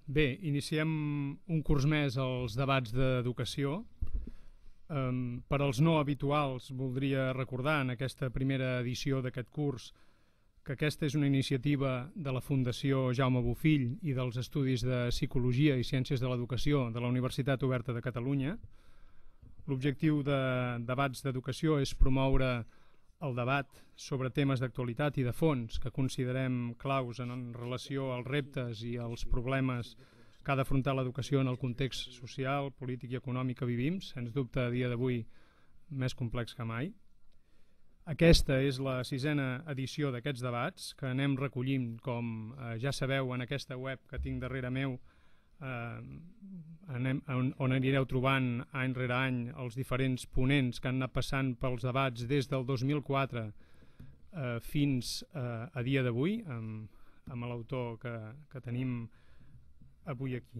Bé, iniciem un curs més als debats d'educació. Per als no habituals voldria recordar en aquesta primera edició d'aquest curs que aquesta és una iniciativa de la Fundació Jaume Bofill i dels Estudis de Psicologia i Ciències de l'Educació de la Universitat Oberta de Catalunya. L'objectiu de debats d'educació és promoure el debat sobre temes d'actualitat i de fons que considerem claus en relació als reptes i als problemes que ha d'afrontar l'educació en el context social, polític i econòmic que vivim, sens dubte a dia d'avui més complex que mai. Aquesta és la 6a edició d'aquests debats que anem recollint, com ja sabeu, en aquesta web que tinc darrere meu, on anireu trobant any rere any els diferents ponents que han anat passant pels debats des del 2004 fins a dia d'avui, amb l'autor que tenim avui aquí.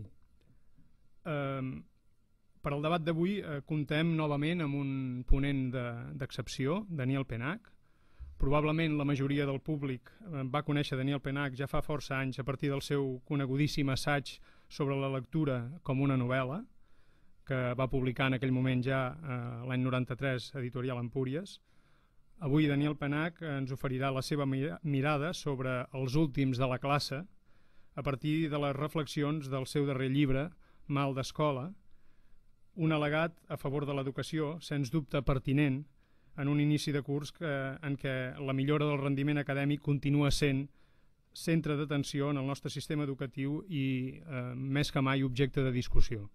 Per al debat d'avui comptem novament amb un ponent d'excepció, Daniel Penach. Probablement la majoria del públic va conèixer Daniel Penach ja fa força anys a partir del seu conegudíssim assaig sobre la lectura com una novel·la, que va publicar en aquell moment ja l'any 93, editorial Empúries. Avui Daniel Penach ens oferirà la seva mirada sobre els últims de la classe a partir de les reflexions del seu darrer llibre, Mal d'escola, un al·legat a favor de l'educació, sens dubte pertinent, en un inici de curs en què la millora del rendiment acadèmic continua sent centre d'atenció en el nostre sistema educatiu i més que mai objecte de discussió.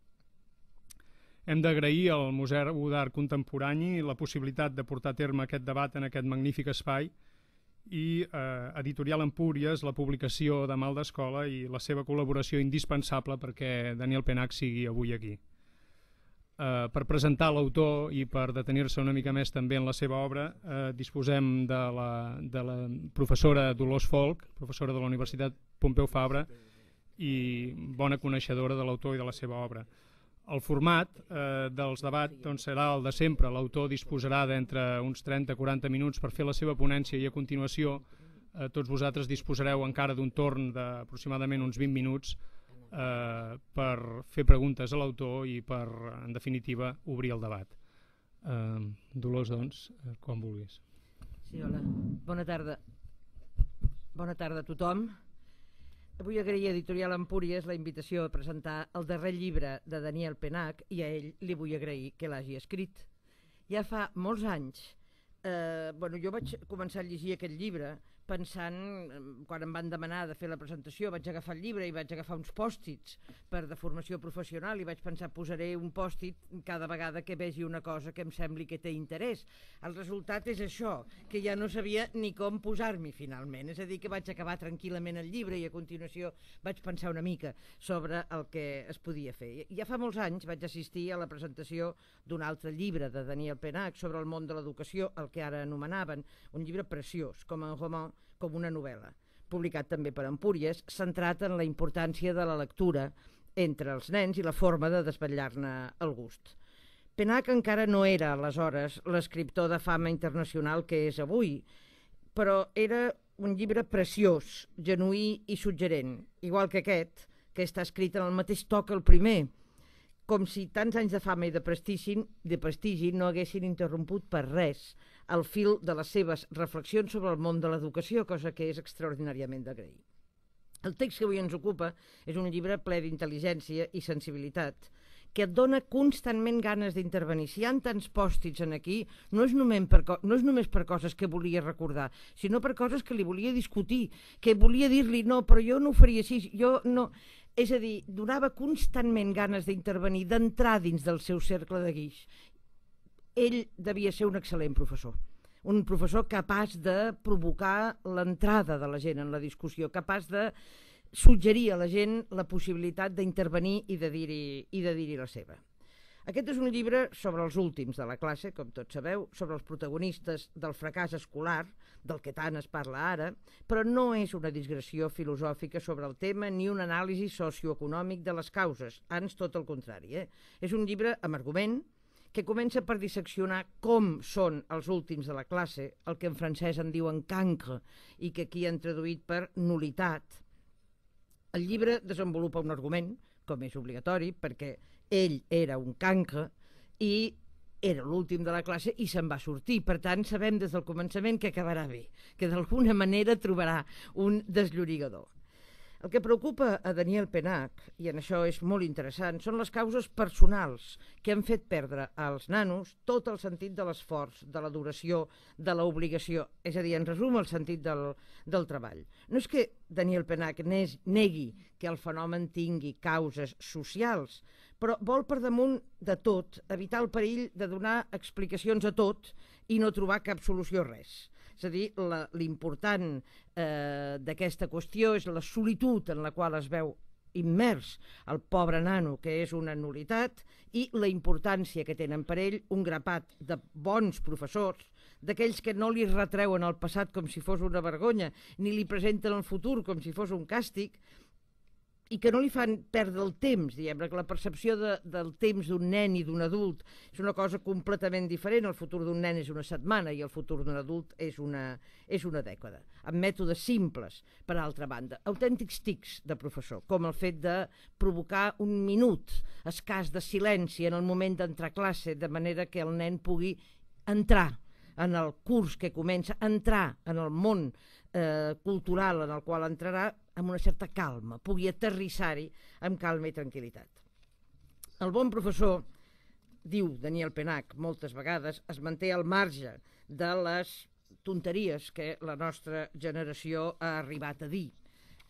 Hem d'agrair al Museu d'Art Contemporani la possibilitat de portar a terme aquest debat en aquest magnífic espai i Editorial Empúries la publicació de Mal d'escola i la seva col·laboració indispensable perquè Daniel Penach sigui avui aquí. Per presentar l'autor i per detenir-se una mica més també en la seva obra disposem de la professora Dolors Folch, professora de la Universitat Pompeu Fabra i bona coneixedora de l'autor i de la seva obra. El format dels debats serà el de sempre. L'autor disposarà d'entre uns 30-40 minuts per fer la seva ponència i a continuació tots vosaltres disposareu encara d'un torn d'aproximadament uns 20 minuts per fer preguntes a l'autor i per, en definitiva, obrir el debat. Dolors, doncs, quan vulguis. Sí, hola. Bona tarda. Bona tarda a tothom. Vull agrair a Editorial Empúries la invitació a presentar el darrer llibre de Daniel Penach i a ell li vull agrair que l'hagi escrit. Ja fa molts anys, jo vaig començar a llegir aquest llibre pensant, quan em van demanar de fer la presentació, vaig agafar el llibre i vaig agafar uns pòstits per de formació professional i vaig pensar, posaré un pòstit cada vegada que vegi una cosa que em sembli que té interès. El resultat és això, que ja no sabia ni com posar-m'hi finalment, és a dir, que vaig acabar tranquil·lament el llibre i a continuació vaig pensar una mica sobre el que es podia fer. Ja fa molts anys vaig assistir a la presentació d'un altre llibre de Daniel Penach sobre el món de l'educació, el que ara anomenaven, un llibre preciós, com un roman, com una novel·la, publicat també per Empúries, centrat en la importància de la lectura entre els nens i la forma de desvetllar-ne el gust. Penach encara no era aleshores l'escriptor de fama internacional que és avui, però era un llibre preciós, genuí i suggerent, igual que aquest, que està escrit en el mateix to que el primer, com si tants anys de fama i de prestigi no haguessin interromput per res el fil de les seves reflexions sobre el món de l'educació, cosa que és extraordinàriament d'agrair. El text que avui ens ocupa és un llibre ple d'intel·ligència i sensibilitat, que et dona constantment ganes d'intervenir. Si hi ha tants pòstits aquí, no és només per coses que volia recordar, sinó per coses que li volia discutir, que volia dir-li, no, però jo no ho faria així, jo no... És a dir, donava constantment ganes d'intervenir, d'entrar dins del seu cercle de guix. Ell devia ser un excel·lent professor, un professor capaç de provocar l'entrada de la gent en la discussió, capaç de suggerir a la gent la possibilitat d'intervenir i de dir-hi la seva. Aquest és un llibre sobre els últims de la classe, com tots sabeu, sobre els protagonistes del fracàs escolar, del que tant es parla ara, però no és una digressió filosòfica sobre el tema ni un anàlisi socioeconòmic de les causes, ans tot el contrari. És un llibre amb argument que comença per disseccionar com són els últims de la classe, el que en francès en diuen cancre, i que aquí han traduït per nul·litat, El llibre desenvolupa un argument, com és obligatori, perquè ell era un cancre i era l'últim de la classe i se'n va sortir. Per tant, sabem des del començament que acabarà bé, que d'alguna manera trobarà un desllorigador. El que preocupa a Daniel Penach, i en això és molt interessant, són les causes personals que han fet perdre als nanos tot el sentit de l'esforç, de la duració, de l'obligació, és a dir, en resum, el sentit del treball. No és que Daniel Penach negui que el fenomen tingui causes socials, però vol per damunt de tot evitar el perill de donar explicacions a tot i no trobar cap solució a res. És a dir, l'important d'aquesta qüestió és la solitud en la qual es veu immers el pobre nano, que és una nul·litat, i la importància que tenen per ell un grapat de bons professors, d'aquells que no li retreuen el passat com si fos una vergonya, ni li presenten el futur com si fos un càstig, i que no li fan perdre el temps, diguem-ne, que la percepció del temps d'un nen i d'un adult és una cosa completament diferent. El futur d'un nen és una setmana i el futur d'un adult és una dècada, amb mètodes simples, per altra banda. Autèntics tics de professor, com el fet de provocar un minut escàs de silenci en el moment d'entrar a classe, de manera que el nen pugui entrar en el curs que comença, entrar en el món cultural en el qual entrarà amb una certa calma, pugui aterrissar-hi amb calma i tranquil·litat. El bon professor, diu Daniel Penach moltes vegades, es manté al marge de les tonteries que la nostra generació ha arribat a dir.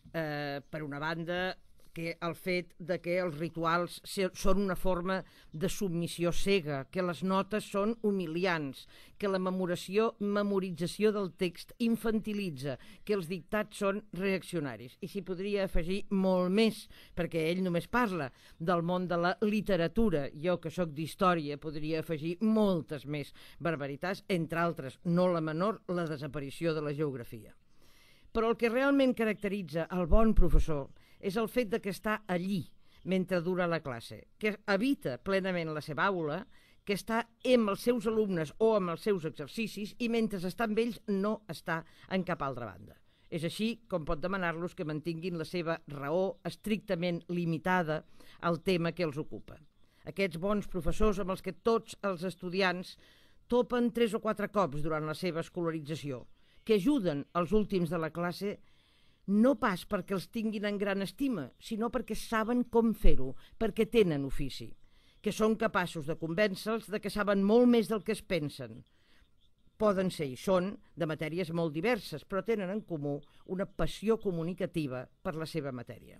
Per una banda, que el fet de que els rituals són una forma de submissió cega, que les notes són humiliants, que la memorització del text infantilitza, que els dictats són reaccionaris. I s'hi podria afegir molt més, perquè ell només parla del món de la literatura. Jo, que sóc d'història, podria afegir moltes més barbaritats, entre altres, no la menor, la desaparició de la geografia. Però el que realment caracteritza el bon professor és el fet de que està allí mentre dura la classe, que habita plenament la seva aula, que està amb els seus alumnes o amb els seus exercicis i mentre està amb ells no està en cap altra banda. És així com pot demanar-los que mantinguin la seva raó estrictament limitada al tema que els ocupa. Aquests bons professors amb els que tots els estudiants topen 3 o 4 cops durant la seva escolarització, que ajuden els últims de la classe no pas perquè els tinguin en gran estima, sinó perquè saben com fer-ho, perquè tenen ofici, que són capaços de convèncer-los de que saben molt més del que es pensen. Poden ser i són de matèries molt diverses, però tenen en comú una passió comunicativa per la seva matèria.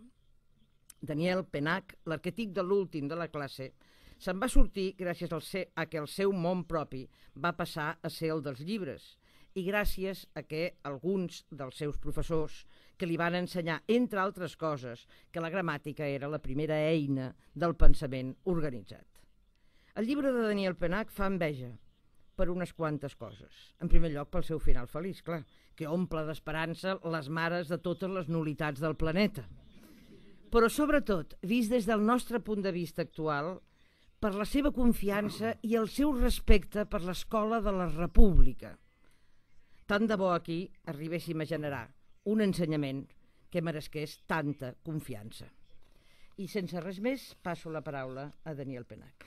Daniel Penach, l'arquetip de l'últim de la classe, se'n va sortir gràcies a que el seu món propi va passar a ser el dels llibres i gràcies a que alguns dels seus professors que li van ensenyar, entre altres coses, que la gramàtica era la primera eina del pensament organitzat. El llibre de Daniel Penach fa enveja per unes quantes coses. En primer lloc, pel seu final feliç, clar, que omple d'esperança les mares de totes les nul·litats del planeta. Però, sobretot, vist des del nostre punt de vista actual, per la seva confiança i el seu respecte per l'escola de la República. Tant de bo aquí arribéssim a generar un ensenyament que meresqués tanta confiança. I sense res més, passo la paraula a Daniel Penach.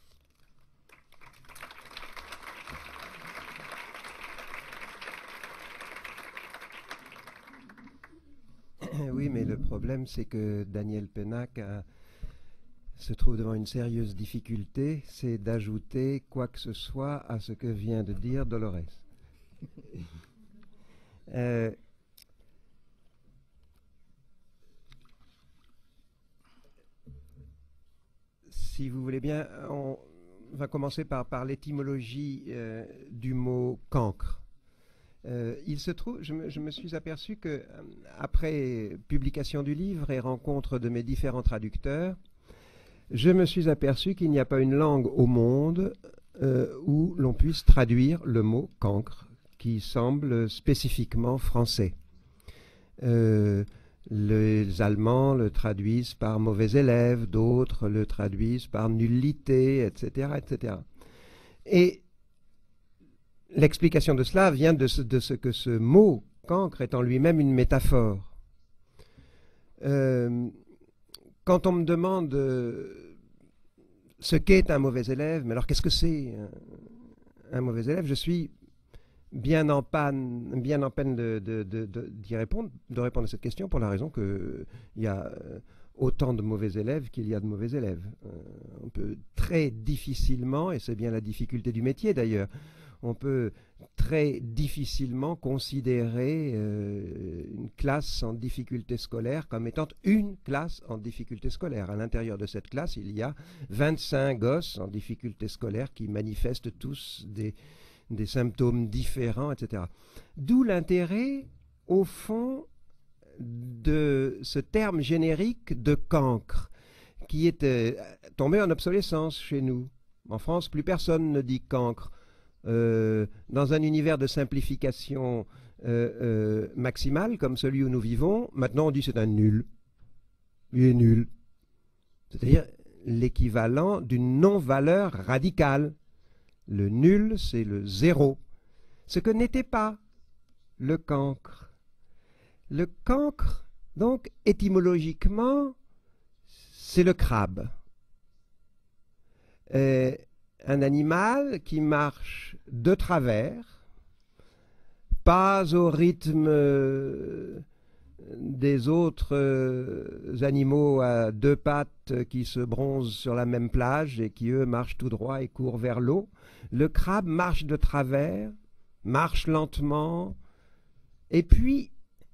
Oui, mais le problème, c'est que Daniel Penach se trouve devant une sérieuse difficulté, c'est d'ajouter quoi que ce soit à ce que vient de dire Dolores. Si vous voulez bien, on va commencer par l'étymologie du mot cancre. Il se trouve, je me suis aperçu que après publication du livre et rencontre de mes différents traducteurs, je me suis aperçu qu'il n'y a pas une langue au monde où l'on puisse traduire le mot cancre, qui semble spécifiquement français. Les Allemands le traduisent par mauvais élève, d'autres le traduisent par nullité, etc., etc. Et l'explication de cela vient de ce que ce mot cancre est en lui-même une métaphore. Quand on me demande ce qu'est un mauvais élève, mais alors qu'est-ce que c'est un mauvais élève, je suis bien en peine d'y répondre, de répondre à cette question pour la raison qu'il y a autant de mauvais élèves qu'il y a de mauvais élèves. On peut très difficilement, et c'est bien la difficulté du métier d'ailleurs, on peut très difficilement considérer une classe en difficulté scolaire comme étant une classe en difficulté scolaire. À l'intérieur de cette classe, il y a 25 gosses en difficulté scolaire qui manifestent tous des symptômes différents, etc. D'où l'intérêt, au fond, de ce terme générique de cancre, qui est tombé en obsolescence chez nous. En France, plus personne ne dit cancre. Dans un univers de simplification maximale, comme celui où nous vivons, maintenant on dit c'est un nul. Il est nul. C'est-à-dire l'équivalent d'une non-valeur radicale. Le nul, c'est le zéro. Ce que n'était pas le cancre. Le cancre, donc, étymologiquement, c'est le crabe. Un animal qui marche de travers, pas au rythme des autres animaux à deux pattes qui se bronzent sur la même plage et qui, eux, marchent tout droit et courent vers l'eau. Le crabe marche de travers, marche lentement, et puis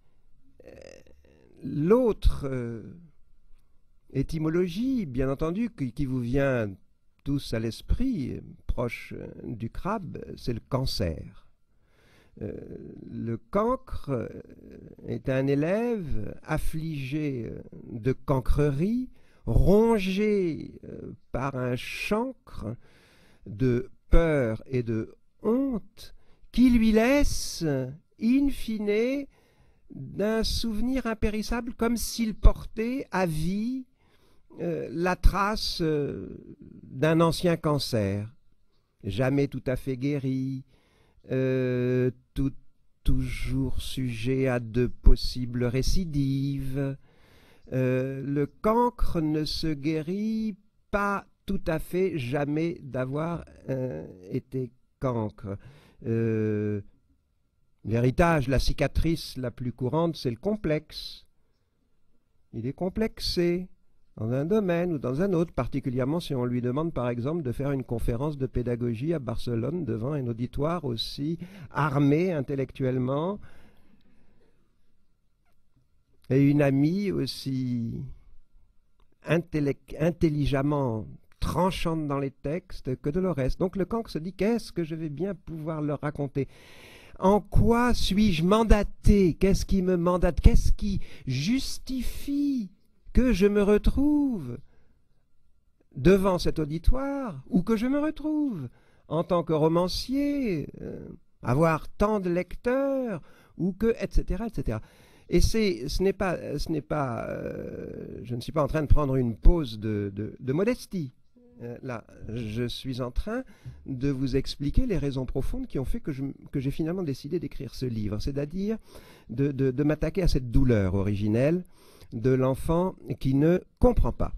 l'autre étymologie, bien entendu, qui vous vient tous à l'esprit, proche du crabe, c'est le cancer. Le cancre est un élève affligé de cancrerie, rongé par un chancre de peur et de honte qui lui laisse, in fine, d'un souvenir impérissable, comme s'il portait à vie la trace d'un ancien cancer, jamais tout à fait guéri, toujours sujet à de possibles récidives. Le cancre ne se guérit pas tout à fait jamais d'avoir été cancre. L'héritage, la cicatrice la plus courante, c'est le complexe. Il est complexé dans un domaine ou dans un autre, particulièrement si on lui demande par exemple de faire une conférence de pédagogie à Barcelone devant un auditoire aussi armé intellectuellement et une amie aussi intelligemment tranchante dans les textes que Dolores. Donc le cancre se dit, qu'est-ce que je vais bien pouvoir leur raconter ? En quoi suis-je mandaté ? Qu'est-ce qui me mandate ? Qu'est-ce qui justifie que je me retrouve devant cet auditoire, ou que je me retrouve en tant que romancier, avoir tant de lecteurs, ou que, etc., etc. Et je ne suis pas en train de prendre une pause de modestie. Là, je suis en train de vous expliquer les raisons profondes qui ont fait que j'ai finalement décidé d'écrire ce livre, c'est-à-dire de m'attaquer à cette douleur originelle de l'enfant qui ne comprend pas,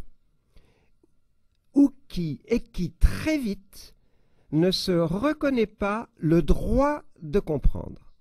ou qui très vite ne se reconnaît pas le droit de comprendre,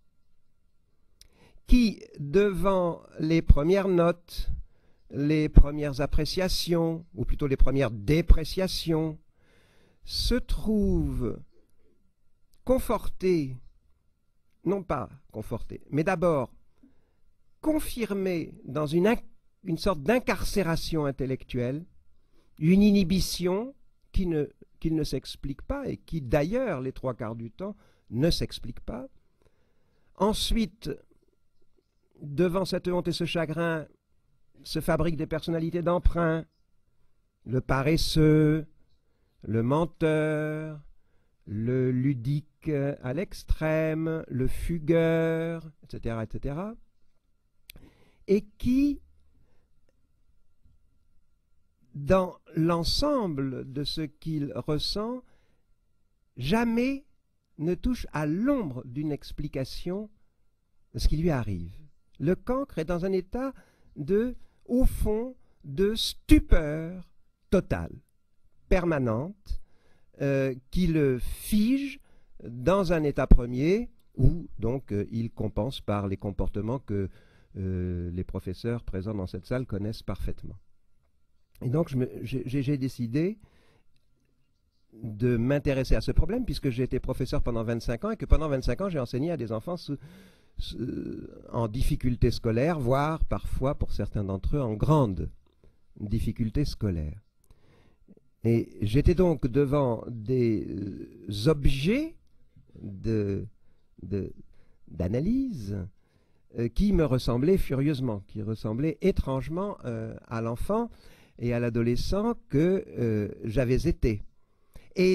qui, devant les premières notes, les premières appréciations, ou plutôt les premières dépréciations, se trouve conforté, non pas conforté, mais d'abord confirmé dans une sorte d'incarcération intellectuelle, une inhibition qu'il ne s'explique pas et qui d'ailleurs, les trois quarts du temps, ne s'explique pas. Ensuite, devant cette honte et ce chagrin, se fabriquent des personnalités d'emprunt, le paresseux, le menteur, le ludique à l'extrême, le fugueur, etc., etc., et qui, dans l'ensemble de ce qu'il ressent, jamais ne touche à l'ombre d'une explication de ce qui lui arrive. Le cancre est dans un état de au fond, de stupeur totale, permanente, qui le fige dans un état premier où donc il compense par les comportements que les professeurs présents dans cette salle connaissent parfaitement. Et donc j'ai décidé de m'intéresser à ce problème puisque j'ai été professeur pendant 25 ans et que pendant 25 ans j'ai enseigné à des enfants en difficulté scolaire, voire parfois pour certains d'entre eux en grande difficulté scolaire. Et j'étais donc devant des objets d'analyse qui me ressemblaient furieusement, qui ressemblaient étrangement à l'enfant et à l'adolescent que j'avais été, et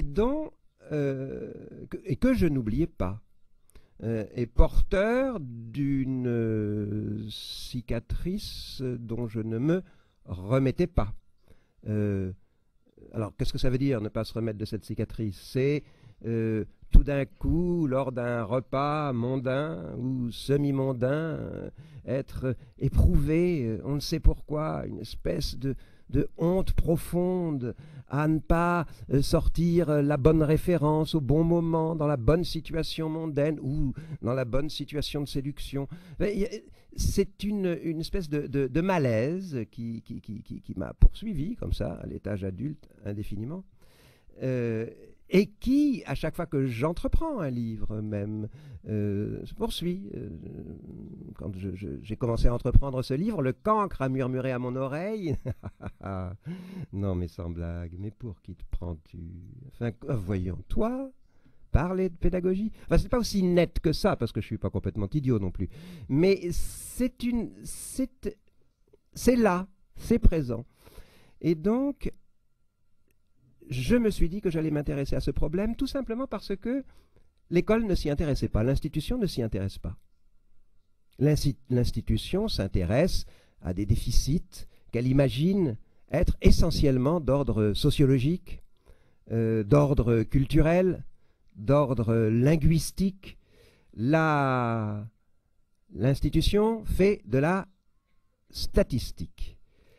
que je n'oubliais pas, et porteur d'une cicatrice dont je ne me remettais pas. Alors, qu'est-ce que ça veut dire, ne pas se remettre de cette cicatrice? C'est tout d'un coup, lors d'un repas mondain ou semi-mondain, être éprouvé, on ne sait pourquoi, une espèce de honte profonde à ne pas sortir la bonne référence au bon moment, dans la bonne situation mondaine ou dans la bonne situation de séduction. C'est une espèce de malaise qui m'a poursuivi comme ça à l'étage adulte indéfiniment, et qui, à chaque fois que j'entreprends un livre même, se poursuit. Quand j'ai commencé à entreprendre ce livre, le cancre a murmuré à mon oreille « Non mais sans blague, mais pour qui te prends-tu? Enfin, voyons, toi, parler de pédagogie. » Enfin, c'est pas aussi net que ça, parce que je suis pas complètement idiot non plus. Mais c'est là, c'est présent. Et donc, je me suis dit que j'allais m'intéresser à ce problème tout simplement parce que l'école ne s'y intéressait pas, l'institution ne s'y intéresse pas. L'institution s'intéresse à des déficits qu'elle imagine être essentiellement d'ordre sociologique, d'ordre culturel, d'ordre linguistique. L'institution fait de la statistique.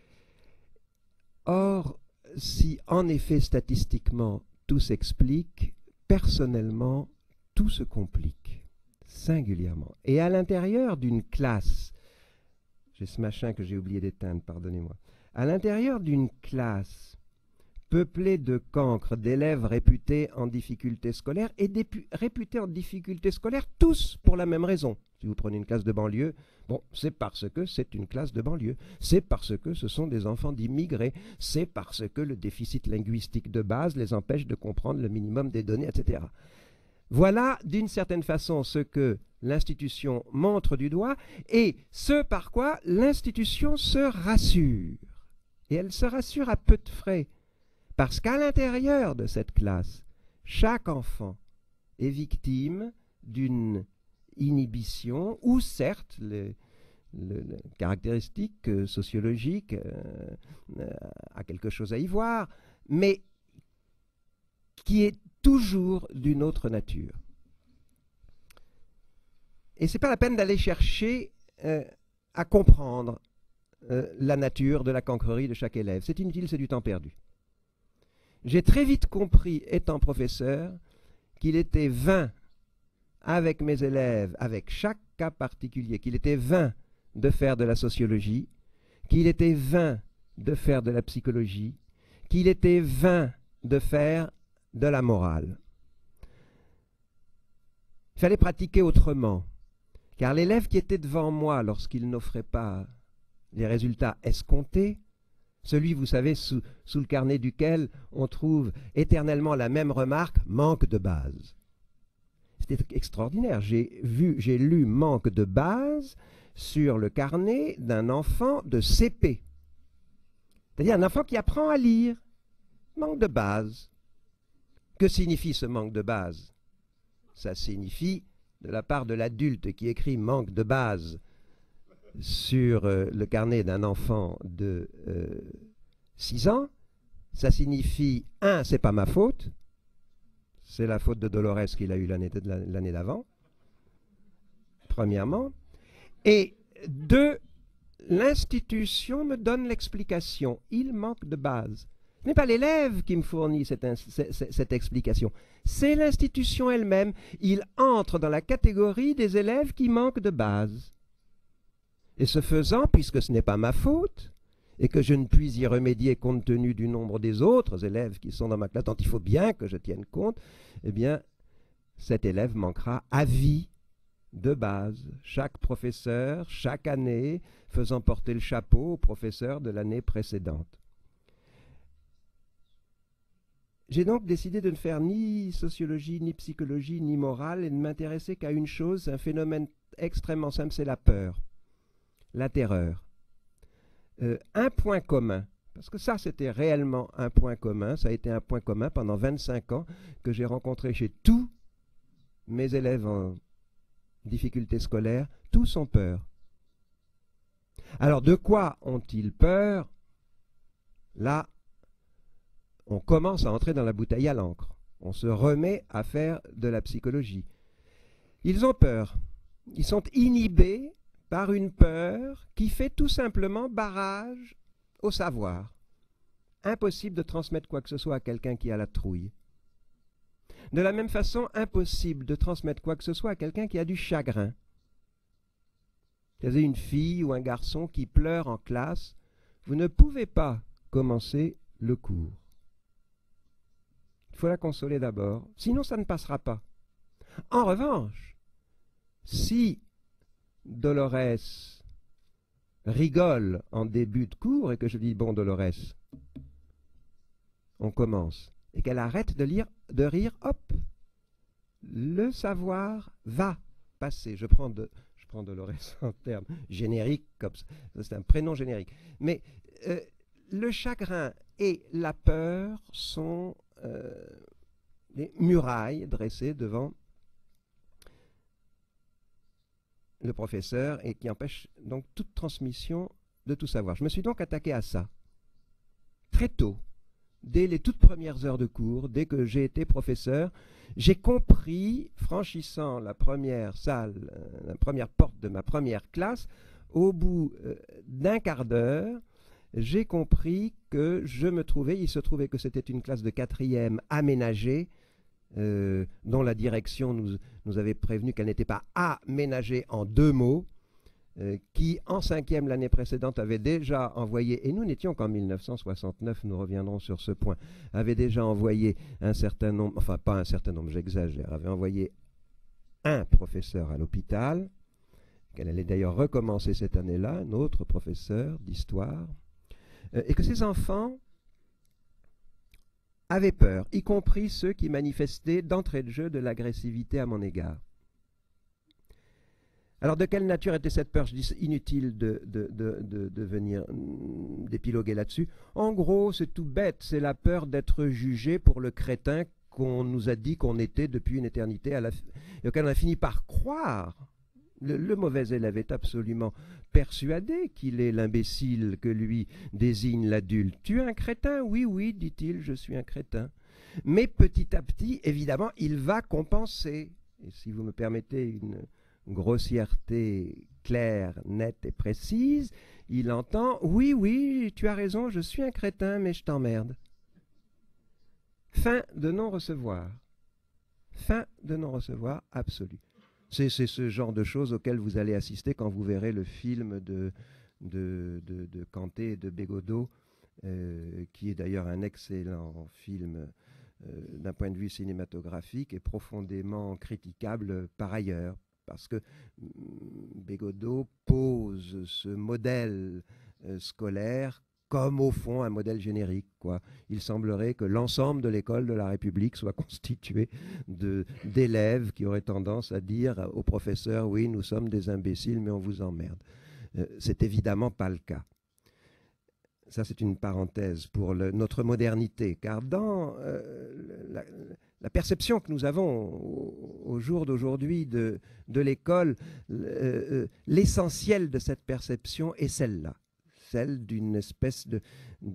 Or, si en effet statistiquement tout s'explique, personnellement tout se complique, singulièrement. Et à l'intérieur d'une classe, j'ai ce machin que j'ai oublié d'éteindre, pardonnez-moi, à l'intérieur d'une classe peuplée de cancres, d'élèves réputés en difficulté scolaire et réputés en difficulté scolaire tous pour la même raison. Si vous prenez une classe de banlieue, bon, c'est parce que c'est une classe de banlieue, c'est parce que ce sont des enfants d'immigrés, c'est parce que le déficit linguistique de base les empêche de comprendre le minimum des données, etc. Voilà, d'une certaine façon, ce que l'institution montre du doigt et ce par quoi l'institution se rassure. Et elle se rassure à peu de frais, parce qu'à l'intérieur de cette classe, chaque enfant est victime d'une inhibition où certes les caractéristiques sociologiques a quelque chose à y voir, mais qui est toujours d'une autre nature. Et c'est pas la peine d'aller chercher à comprendre la nature de la cancrerie de chaque élève. C'est inutile, c'est du temps perdu. J'ai très vite compris, étant professeur, qu'il était vain avec mes élèves, avec chaque cas particulier, qu'il était vain de faire de la sociologie, qu'il était vain de faire de la psychologie, qu'il était vain de faire de la morale. Il fallait pratiquer autrement, car l'élève qui était devant moi lorsqu'il n'offrait pas les résultats escomptés, celui, vous savez, sous le carnet duquel on trouve éternellement la même remarque, manque de base. C'était extraordinaire. J'ai lu manque de base sur le carnet d'un enfant de CP. C'est-à-dire un enfant qui apprend à lire. Manque de base. Que signifie ce manque de base? Ça signifie, de la part de l'adulte qui écrit manque de base sur le carnet d'un enfant de 6 ans, ça signifie, c'est pas ma faute, c'est la faute de Dolores qu'il a eue l'année d'avant, premièrement, et 2, l'institution me donne l'explication. Il manque de base. Ce n'est pas l'élève qui me fournit cette explication. C'est l'institution elle-même. Il entre dans la catégorie des élèves qui manquent de base. Et ce faisant, puisque ce n'est pas ma faute, et que je ne puis y remédier compte tenu du nombre des autres élèves qui sont dans ma classe, dont il faut bien que je tienne compte, eh bien, cet élève manquera à vie de base. Chaque professeur, chaque année, faisant porter le chapeau au professeur de l'année précédente. J'ai donc décidé de ne faire ni sociologie, ni psychologie, ni morale, et de m'intéresser qu'à une chose, un phénomène extrêmement simple, c'est la peur, la terreur. Un point commun, parce que ça c'était réellement un point commun, ça a été un point commun pendant 25 ans que j'ai rencontré chez tous mes élèves en difficulté scolaire, tous ont peur. Alors de quoi ont-ils peur? Là, on commence à entrer dans la bouteille à l'encre. On se remet à faire de la psychologie. Ils ont peur. Ils sont inhibés par une peur qui fait tout simplement barrage au savoir. Impossible de transmettre quoi que ce soit à quelqu'un qui a la trouille. De la même façon, impossible de transmettre quoi que ce soit à quelqu'un qui a du chagrin. Vous avez une fille ou un garçon qui pleure en classe, vous ne pouvez pas commencer le cours. Il faut la consoler d'abord, sinon ça ne passera pas. En revanche, si Dolores rigole en début de cours et que je dis « Bon, Dolores, on commence », et qu'elle arrête de rire, hop, le savoir va passer. Je prends Dolores en termes génériques, comme ça, c'est un prénom générique. Mais le chagrin et la peur sont des murailles dressées devant le professeur et qui empêchent donc toute transmission de tout savoir. Je me suis donc attaqué à ça très tôt, dès les toutes premières heures de cours, dès que j'ai été professeur. J'ai compris, franchissant la première salle, la première porte de ma première classe, au bout d'un quart d'heure, j'ai compris que il se trouvait que c'était une classe de 4e aménagée, dont la direction nous avait prévenu qu'elle n'était pas aménagée en 2 mots, qui en 5e l'année précédente avait déjà envoyé, et nous n'étions qu'en 1969, nous reviendrons sur ce point, avait déjà envoyé un certain nombre, enfin pas un certain nombre, j'exagère, avait envoyé un professeur à l'hôpital, qu'elle allait d'ailleurs recommencer cette année-là, un autre professeur d'histoire, et que ces enfants avaient peur, y compris ceux qui manifestaient d'entrée de jeu de l'agressivité à mon égard. Alors, de quelle nature était cette peur? Je dis inutile de venir d'épiloguer là-dessus. En gros, c'est tout bête, c'est la peur d'être jugé pour le crétin qu'on nous a dit qu'on était depuis une éternité, et auquel on a fini par croire. Le mauvais élève est absolument persuadé qu'il est l'imbécile que lui désigne l'adulte. « Tu es un crétin ?» « Oui, oui, dit-il, je suis un crétin. » Mais petit à petit, évidemment, il va compenser. Et si vous me permettez une grossièreté claire, nette et précise, il entend « Oui, oui, tu as raison, je suis un crétin, mais je t'emmerde. » Fin de non-recevoir. Fin de non-recevoir absolu. C'est ce genre de choses auxquelles vous allez assister quand vous verrez le film de Kanté et de Bégodeau, qui est d'ailleurs un excellent film d'un point de vue cinématographique et profondément critiquable par ailleurs, parce que Bégodeau pose ce modèle scolaire comme au fond un modèle générique, quoi. Il semblerait que l'ensemble de l'école de la République soit constitué d'élèves qui auraient tendance à dire aux professeurs « Oui, nous sommes des imbéciles, mais on vous emmerde ». C'est évidemment pas le cas. Ça, c'est une parenthèse pour notre modernité, car dans la perception que nous avons au jour d'aujourd'hui de l'école, l'essentiel de cette perception est celle-là. celle d'une espèce de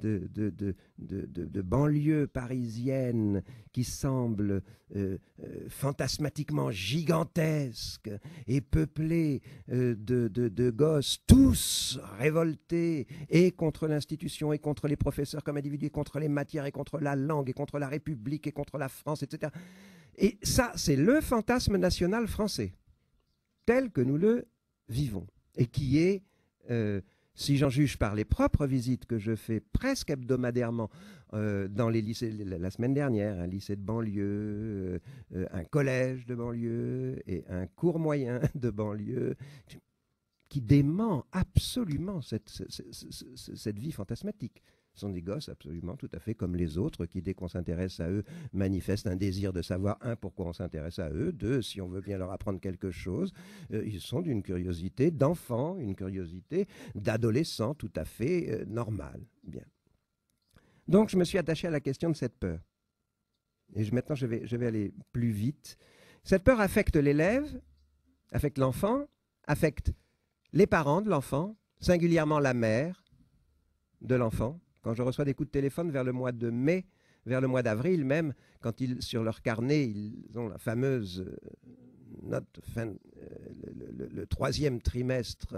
banlieue parisienne qui semble fantasmatiquement gigantesque et peuplée de gosses tous révoltés et contre l'institution et contre les professeurs comme individus, et contre les matières et contre la langue et contre la République et contre la France, etc. Et ça, c'est le fantasme national français, tel que nous le vivons, et qui est, si j'en juge par les propres visites que je fais presque hebdomadairement dans les lycées, la semaine dernière, un lycée de banlieue, un collège de banlieue et un cours moyen de banlieue, qui dément absolument cette vie fantasmatique. Ce sont des gosses absolument tout à fait comme les autres qui, dès qu'on s'intéresse à eux, manifestent un désir de savoir, un, pourquoi on s'intéresse à eux, deux, si on veut bien leur apprendre quelque chose. Ils sont d'une curiosité d'enfant, une curiosité d'adolescent tout à fait normale. Bien. Donc, je me suis attaché à la question de cette peur. Et maintenant, je vais aller plus vite. Cette peur affecte l'élève, affecte l'enfant, affecte les parents de l'enfant, singulièrement la mère de l'enfant. Quand je reçois des coups de téléphone vers le mois de mai, vers le mois d'avril même, quand sur leur carnet, ils ont la fameuse note, le troisième trimestre,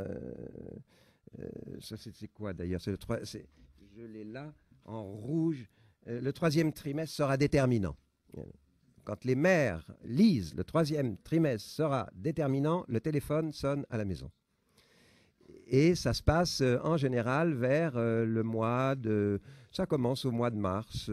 ça c'est quoi d'ailleurs, je l'ai là en rouge, le troisième trimestre sera déterminant. Quand les mères lisent le troisième trimestre sera déterminant, le téléphone sonne à la maison. Et ça se passe en général vers le mois de... Ça commence au mois de mars.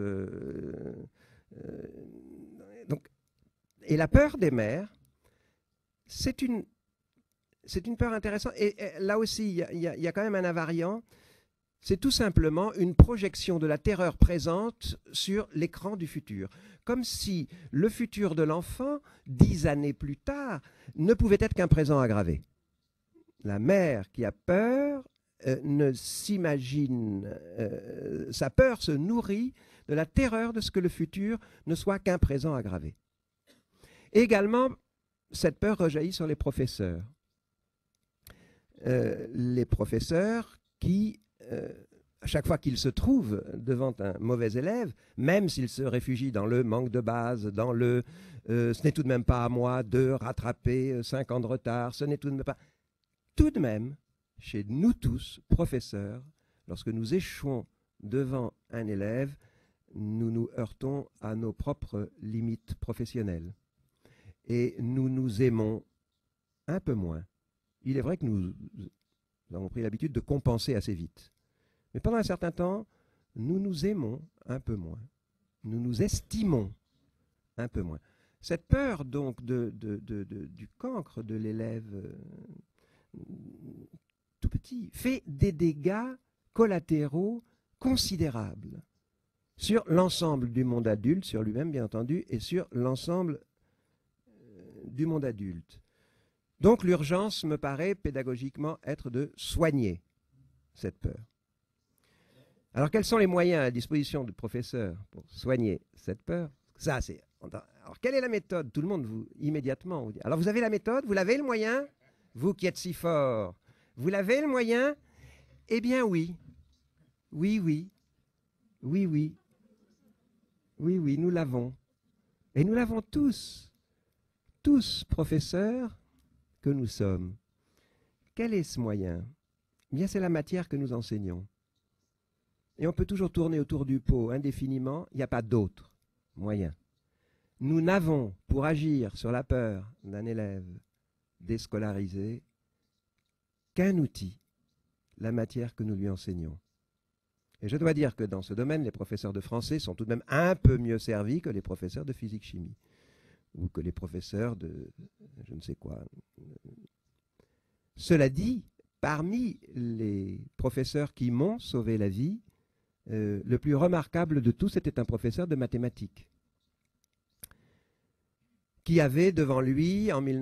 Donc, et la peur des mères, c'est une peur intéressante. Et là aussi, il y a quand même un invariant. C'est tout simplement une projection de la terreur présente sur l'écran du futur. Comme si le futur de l'enfant, 10 années plus tard, ne pouvait être qu'un présent aggravé. La mère qui a peur ne s'imagine, sa peur se nourrit de la terreur de ce que le futur ne soit qu'un présent aggravé. Également, cette peur rejaillit sur les professeurs. Les professeurs qui, à chaque fois qu'ils se trouvent devant un mauvais élève, même s'ils se réfugient dans le manque de base, dans le ce n'est tout de même pas à moi de rattraper 5 ans de retard, ce n'est tout de même pas... Tout de même, chez nous tous, professeurs, lorsque nous échouons devant un élève, nous nous heurtons à nos propres limites professionnelles. Et nous nous aimons un peu moins. Il est vrai que nous avons pris l'habitude de compenser assez vite. Mais pendant un certain temps, nous nous aimons un peu moins. Nous nous estimons un peu moins. Cette peur donc du cancre de l'élève tout petit fait des dégâts collatéraux considérables sur l'ensemble du monde adulte, sur lui-même bien entendu, et sur l'ensemble du monde adulte. Donc l'urgence me paraît pédagogiquement être de soigner cette peur. Alors quels sont les moyens à disposition du professeur pour soigner cette peur? Ça, c'est... Alors quelle est la méthode? Tout le monde vous immédiatement vous dit. Alors vous avez la méthode, vous l'avez le moyen? Vous qui êtes si fort, vous l'avez le moyen? Eh bien oui. Oui, oui. Oui, oui. Oui, oui, nous l'avons. Et nous l'avons tous. Tous professeurs que nous sommes. Quel est ce moyen? Eh bien, c'est la matière que nous enseignons. Et on peut toujours tourner autour du pot indéfiniment, il n'y a pas d'autre moyen. Nous n'avons, pour agir sur la peur d'un élève déscolarisé, qu'un outil, la matière que nous lui enseignons. Et je dois dire que dans ce domaine, les professeurs de français sont tout de même un peu mieux servis que les professeurs de physique-chimie, ou que les professeurs de je ne sais quoi. Cela dit, parmi les professeurs qui m'ont sauvé la vie, le plus remarquable de tous était un professeur de mathématiques, qui avait devant lui, en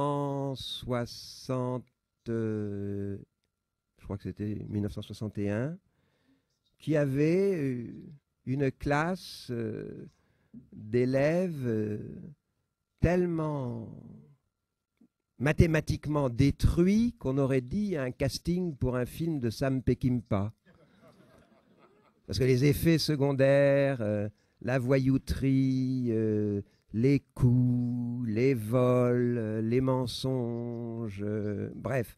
1960, je crois que c'était 1961, qui avait une classe d'élèves tellement mathématiquement détruit qu'on aurait dit un casting pour un film de Sam Peckinpah. Parce que les effets secondaires, la voyouterie, les coups, les vols, les mensonges, bref.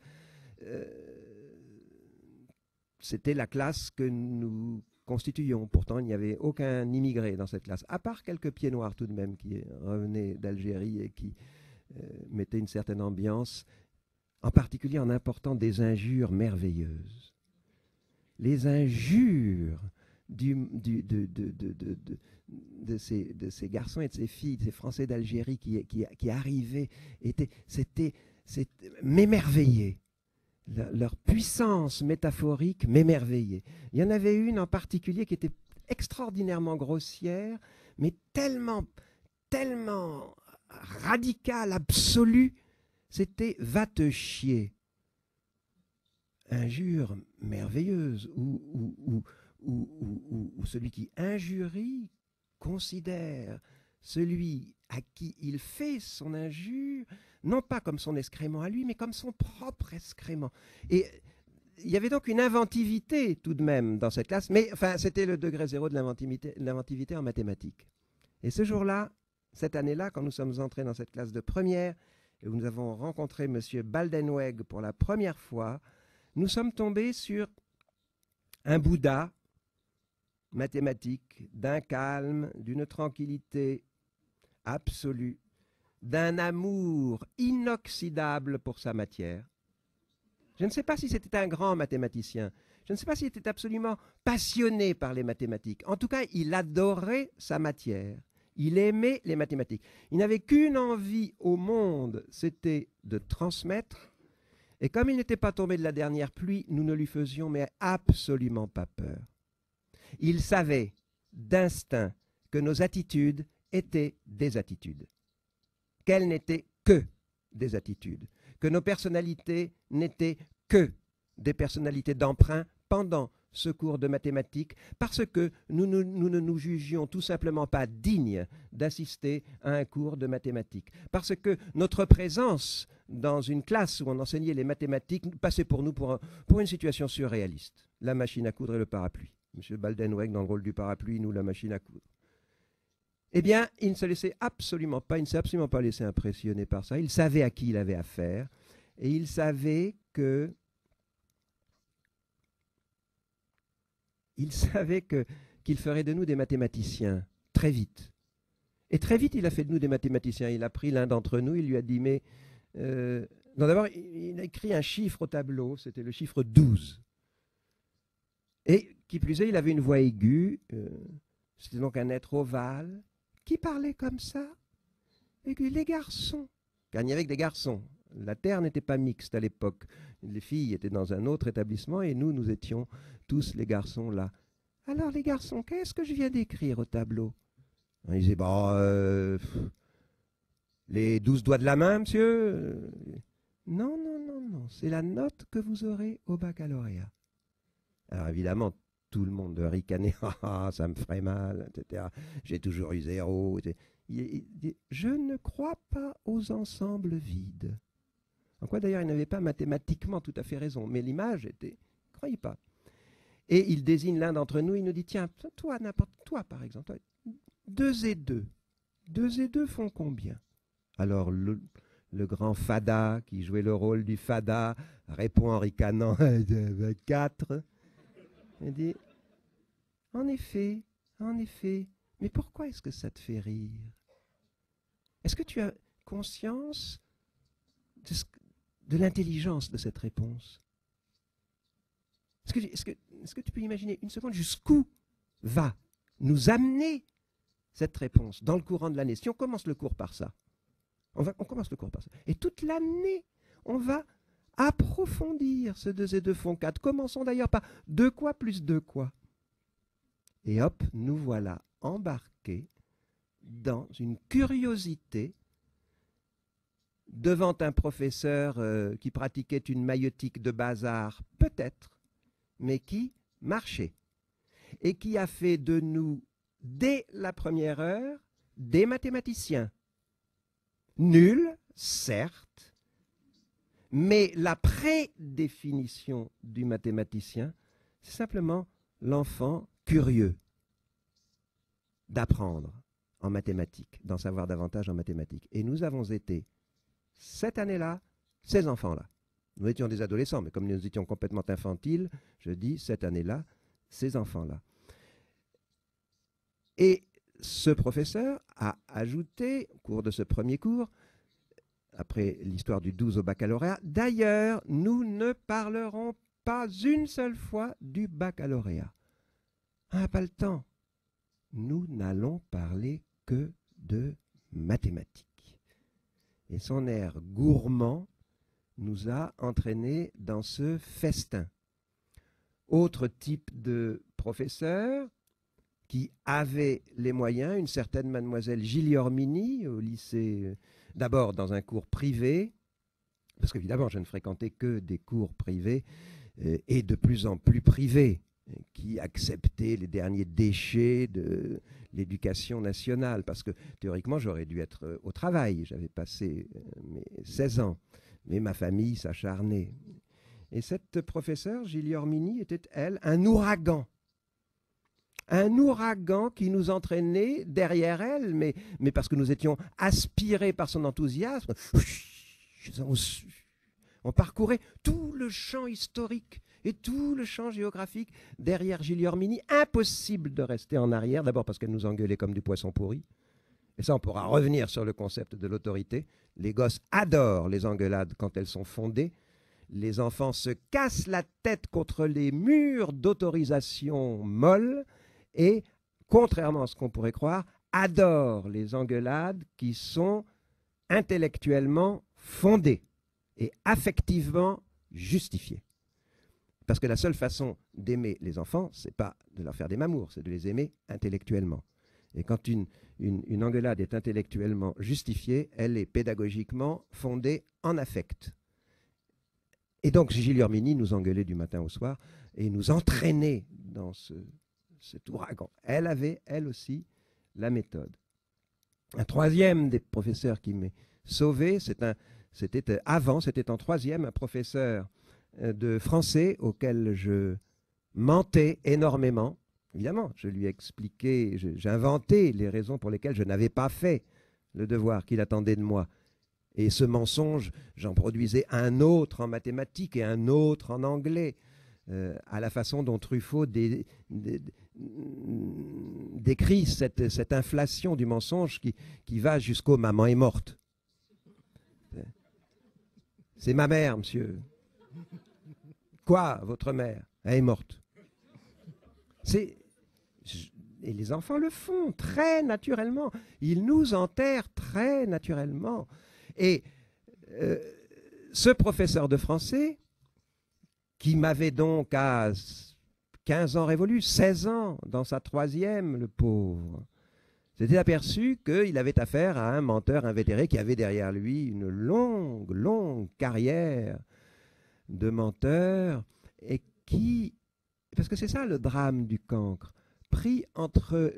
C'était la classe que nous constituions. Pourtant, il n'y avait aucun immigré dans cette classe, à part quelques pieds noirs tout de même qui revenaient d'Algérie et qui mettaient une certaine ambiance, en particulier en important des injures merveilleuses. Les injures de ces garçons et de ces filles, de ces Français d'Algérie qui arrivaient, c'était m'émerveiller. Leur puissance métaphorique m'émerveillait. Il y en avait une en particulier qui était extraordinairement grossière, mais tellement radicale, absolue, c'était « va te chier ». Injure merveilleuse, où celui qui injurie considère celui à qui il fait son injure, non pas comme son excrément à lui, mais comme son propre excrément. Et il y avait donc une inventivité tout de même dans cette classe, mais enfin, c'était le degré zéro de l'inventivité en mathématiques. Et ce jour-là, cette année-là, quand nous sommes entrés dans cette classe de première, et où nous avons rencontré M. Baldenweg pour la première fois, nous sommes tombés sur un Bouddha mathématique, d'un calme, d'une tranquillité absolue, d'un amour inoxydable pour sa matière. Je ne sais pas si c'était un grand mathématicien, je ne sais pas s'il était absolument passionné par les mathématiques. En tout cas, il adorait sa matière, il aimait les mathématiques. Il n'avait qu'une envie au monde, c'était de transmettre. Et comme il n'était pas tombé de la dernière pluie, nous ne lui faisions mais absolument pas peur. Il savait d'instinct que nos attitudes étaient des attitudes, qu'elles n'étaient que des attitudes, que nos personnalités n'étaient que des personnalités d'emprunt pendant ce cours de mathématiques, parce que nous ne nous jugions tout simplement pas dignes d'assister à un cours de mathématiques, parce que notre présence dans une classe où on enseignait les mathématiques passait pour nous pour une situation surréaliste, la machine à coudre et le parapluie. M. Baldenweg dans le rôle du parapluie, nous la machine à coudre. Eh bien, il ne se laissait absolument pas, il ne s'est absolument pas laissé impressionner par ça. Il savait à qui il avait affaire et il savait qu'il ferait de nous des mathématiciens très vite. Et très vite, il a fait de nous des mathématiciens. Il a pris l'un d'entre nous, il lui a dit, mais... non, d'abord, il a écrit un chiffre au tableau, c'était le chiffre 12. Et qui plus est, il avait une voix aiguë, c'était donc un être ovale, qui parlait comme ça. Aigu, les garçons, car il n'y avait que des garçons. La terre n'était pas mixte à l'époque. Les filles étaient dans un autre établissement et nous étions tous les garçons là. Alors les garçons, qu'est-ce que je viens d'écrire au tableau? Il disait, les 12 doigts de la main, monsieur? Non, c'est la note que vous aurez au baccalauréat. Alors évidemment, tout le monde ricanait, ça me ferait mal, etc. J'ai toujours eu 0. Il dit, je ne crois pas aux ensembles vides. En quoi d'ailleurs il n'avait pas mathématiquement tout à fait raison, mais l'image était, ne croyez pas. Et il désigne l'un d'entre nous, il nous dit, tiens, toi, n'importe toi par exemple, 2 et 2. 2 et 2 font combien? Alors le grand Fada, qui jouait le rôle du Fada, répond en ricanant, 4. Il dit, en effet, mais pourquoi est-ce que ça te fait rire? Est-ce que tu as conscience de l'intelligence de cette réponse? Est-ce que tu peux imaginer une seconde jusqu'où va nous amener cette réponse dans le courant de l'année? Si on commence le cours par ça, on commence le cours par ça, et toute l'année, on va approfondir ce 2 et 2 font 4. Commençons d'ailleurs par 2 quoi plus 2 quoi. Et hop, nous voilà embarqués dans une curiosité devant un professeur qui pratiquait une maïeutique de bazar, peut-être, mais qui marchait et qui a fait de nous, dès la première heure, des mathématiciens. Nuls, certes, Mais la prédéfinition du mathématicien, c'est simplement l'enfant curieux d'apprendre en mathématiques, d'en savoir davantage en mathématiques. Et nous avons été, cette année-là, ces enfants-là. Nous étions des adolescents, mais comme nous étions complètement infantiles, je dis cette année-là, ces enfants-là. Et ce professeur a ajouté, au cours de ce premier cours, après l'histoire du 12 au baccalauréat, d'ailleurs, nous ne parlerons pas une seule fois du baccalauréat. On n'a pas le temps. Nous n'allons parler que de mathématiques. Et son air gourmand nous a entraînés dans ce festin. Autre type de professeur qui avait les moyens, une certaine mademoiselle Gigliormini au lycée, d'abord dans un cours privé, parce qu'évidemment je ne fréquentais que des cours privés et de plus en plus privés, qui acceptaient les derniers déchets de l'éducation nationale, parce que théoriquement j'aurais dû être au travail, j'avais passé mes 16 ans, mais ma famille s'acharnait. Et cette professeure, Gigliormini, était, elle, un ouragan qui nous entraînait derrière elle, mais parce que nous étions aspirés par son enthousiasme. On parcourait tout le champ historique et tout le champ géographique derrière Gigliormini. Impossible de rester en arrière, d'abord parce qu'elle nous engueulait comme du poisson pourri. Et ça, on pourra revenir sur le concept de l'autorité. Les gosses adorent les engueulades quand elles sont fondées. Les enfants se cassent la tête contre les murs d'autorisation molle et, contrairement à ce qu'on pourrait croire, adorent les engueulades qui sont intellectuellement fondées et affectivement justifiées. Parce que la seule façon d'aimer les enfants, ce n'est pas de leur faire des mamours, c'est de les aimer intellectuellement. Et quand une engueulade est intellectuellement justifiée, elle est pédagogiquement fondée en affect. Et donc Gigliormini nous engueulait du matin au soir et nous entraînait dans cet ouragan. Elle avait, elle aussi, la méthode. Un troisième des professeurs qui m'est sauvé, c'était en troisième, un professeur de français auquel je mentais énormément. Évidemment, je lui ai expliqué, j'inventais les raisons pour lesquelles je n'avais pas fait le devoir qu'il attendait de moi. Et ce mensonge, j'en produisais un autre en mathématiques et un autre en anglais, à la façon dont Truffaut décrit cette inflation du mensonge qui va jusqu'au « maman est morte ». C'est ma mère, monsieur. Quoi, votre mère? Elle est morte. Et les enfants le font très naturellement. Ils nous enterrent très naturellement. Et ce professeur de français, qui m'avait donc à 15 ans révolus, 16 ans dans sa troisième, le pauvre, s'était aperçu qu'il avait affaire à un menteur invétéré qui avait derrière lui une longue carrière de menteur et qui, parce que c'est ça le drame du cancre, pris entre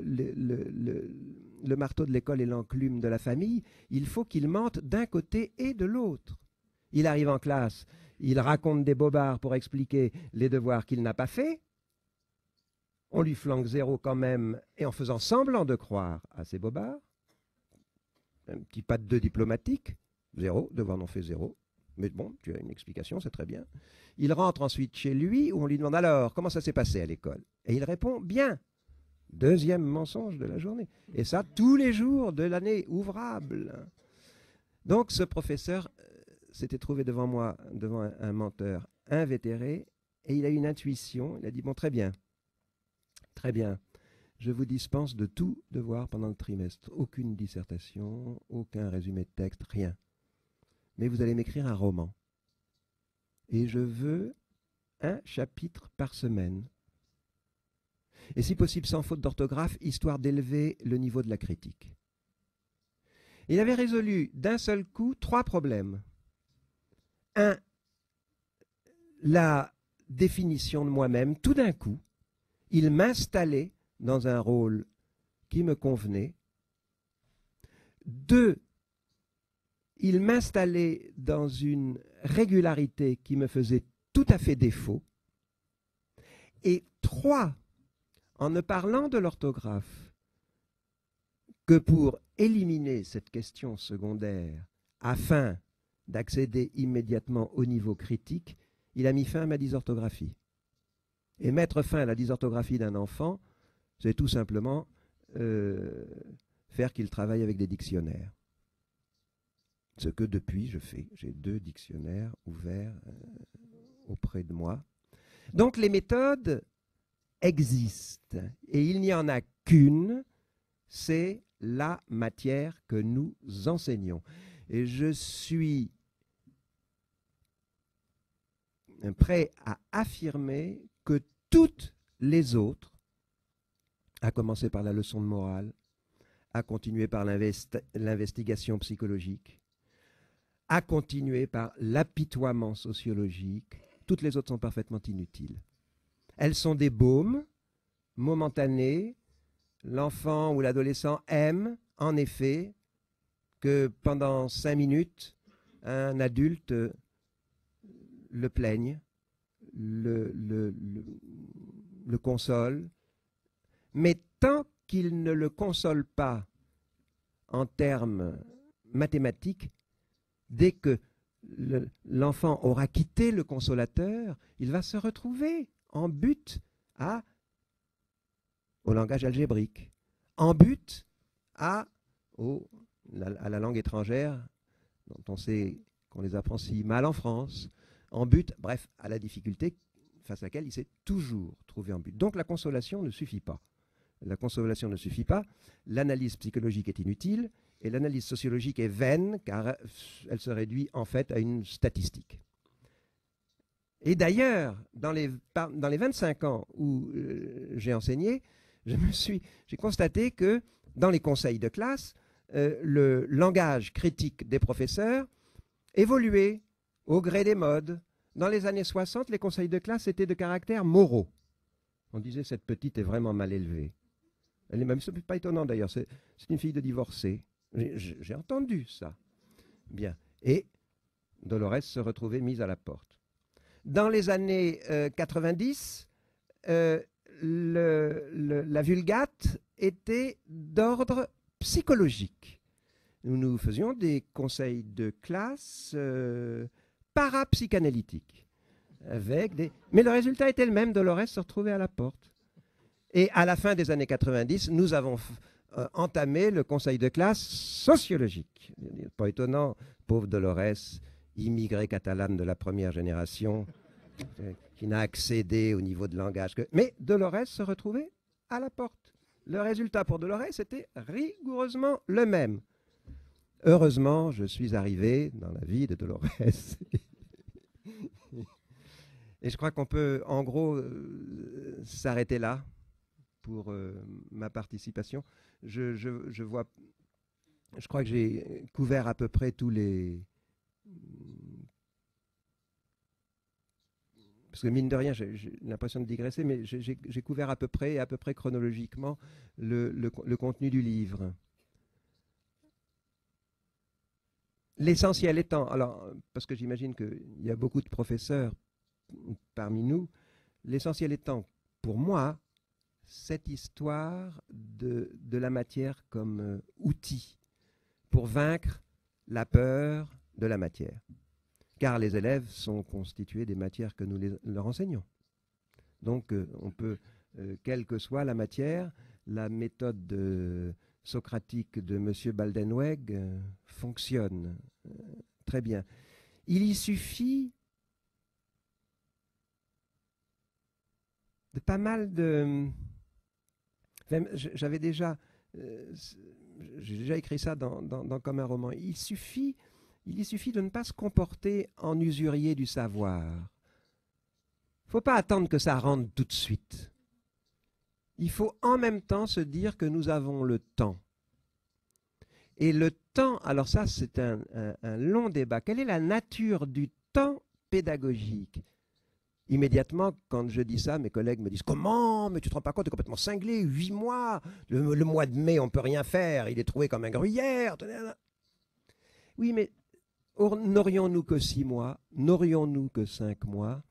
le marteau de l'école et l'enclume de la famille, il faut qu'il mente d'un côté et de l'autre. Il arrive en classe, il raconte des bobards pour expliquer les devoirs qu'il n'a pas faits. On lui flanque 0 quand même, et en faisant semblant de croire à ces bobards. Un petit pas de 2 diplomatique, 0, devoir non fait 0. Mais bon, tu as une explication, c'est très bien. Il rentre ensuite chez lui, où on lui demande alors, comment ça s'est passé à l'école? Et il répond, bien. Deuxième mensonge de la journée. Et ça, tous les jours de l'année ouvrable. Donc, ce professeur s'était trouvé devant moi, devant un menteur invétéré, et il a eu une intuition. Il a dit, bon, très bien, je vous dispense de tout devoir pendant le trimestre. Aucune dissertation, aucun résumé de texte, rien. Mais vous allez m'écrire un roman. Et je veux un chapitre par semaine. Et si possible sans faute d'orthographe, histoire d'élever le niveau de la critique. Il avait résolu d'un seul coup 3 problèmes. 1. La définition de moi-même. Tout d'un coup, il m'installait dans un rôle qui me convenait. 2. il m'installait dans une régularité qui me faisait tout à fait défaut. Et 3, en ne parlant de l'orthographe que pour éliminer cette question secondaire afin d'accéder immédiatement au niveau critique, il a mis fin à ma dysorthographie. Et mettre fin à la dysorthographie d'un enfant, c'est tout simplement faire qu'il travaille avec des dictionnaires. Ce que depuis je fais. J'ai 2 dictionnaires ouverts auprès de moi. Donc les méthodes existent et il n'y en a qu'une, c'est la matière que nous enseignons. Et je suis prêt à affirmer que toutes les autres, à commencer par la leçon de morale, à continuer par l'investigation psychologique, à continuer par l'apitoiement sociologique, toutes les autres sont parfaitement inutiles. Elles sont des baumes momentanés. L'enfant ou l'adolescent aime, en effet, que pendant 5 minutes, un adulte le plaigne, le console, mais tant qu'il ne le console pas en termes mathématiques, dès que l'enfant aura quitté le consolateur, il va se retrouver en butte au langage algébrique, en butte à la langue étrangère, dont on sait qu'on les apprend si mal en France, en but, bref, à la difficulté face à laquelle il s'est toujours trouvé en but. Donc la consolation ne suffit pas. La consolation ne suffit pas, l'analyse psychologique est inutile, et l'analyse sociologique est vaine, car elle se réduit en fait à une statistique. Et d'ailleurs, dans les 25 ans où j'ai enseigné, j'ai constaté que dans les conseils de classe, le langage critique des professeurs évoluait au gré des modes. Dans les années 60, les conseils de classe étaient de caractère moraux. On disait, cette petite est vraiment mal élevée. Elle est même, c'est pas étonnant d'ailleurs, c'est une fille de divorcée. J'ai entendu ça. Bien. Et Dolores se retrouvait mise à la porte. Dans les années 90, la vulgate était d'ordre psychologique. Nous faisions des conseils de classe parapsychanalytiques. Mais le résultat était le même, Dolores se retrouvait à la porte. Et à la fin des années 90, nous avons entamé le conseil de classe sociologique. Pas étonnant, pauvre Dolores, immigrée catalane de la première génération, qui n'a accédé au niveau de langage que... Mais Dolores se retrouvait à la porte. Le résultat pour Dolores était rigoureusement le même. Heureusement, je suis arrivé dans la vie de Dolores. Et je crois qu'on peut, en gros, s'arrêter là pour ma participation. Je crois que j'ai couvert à peu près tous les... Parce que mine de rien, j'ai l'impression de digresser, mais j'ai couvert à peu près chronologiquement le contenu du livre. L'essentiel étant, alors, parce que j'imagine qu'il y a beaucoup de professeurs parmi nous, l'essentiel étant, pour moi, cette histoire de la matière comme outil pour vaincre la peur de la matière. Car les élèves sont constitués des matières que nous leur enseignons. Donc, on peut, quelle que soit la matière, la méthode socratique de M. Baldenweg fonctionne très bien. Il y suffit de pas mal de... Enfin, j'ai déjà écrit ça dans Comme un roman. Il y suffit de ne pas se comporter en usurier du savoir. Il ne faut pas attendre que ça rentre tout de suite. Il faut en même temps se dire que nous avons le temps. Et le temps, alors ça c'est un long débat. Quelle est la nature du temps pédagogique ? Immédiatement, quand je dis ça, mes collègues me disent « Comment ? Mais tu ne te rends pas compte, tu es complètement cinglé, 8 mois, le mois de mai, on ne peut rien faire, il est trouvé comme un gruyère. » Oui, mais n'aurions-nous que 6 mois, n'aurions-nous que 5 mois,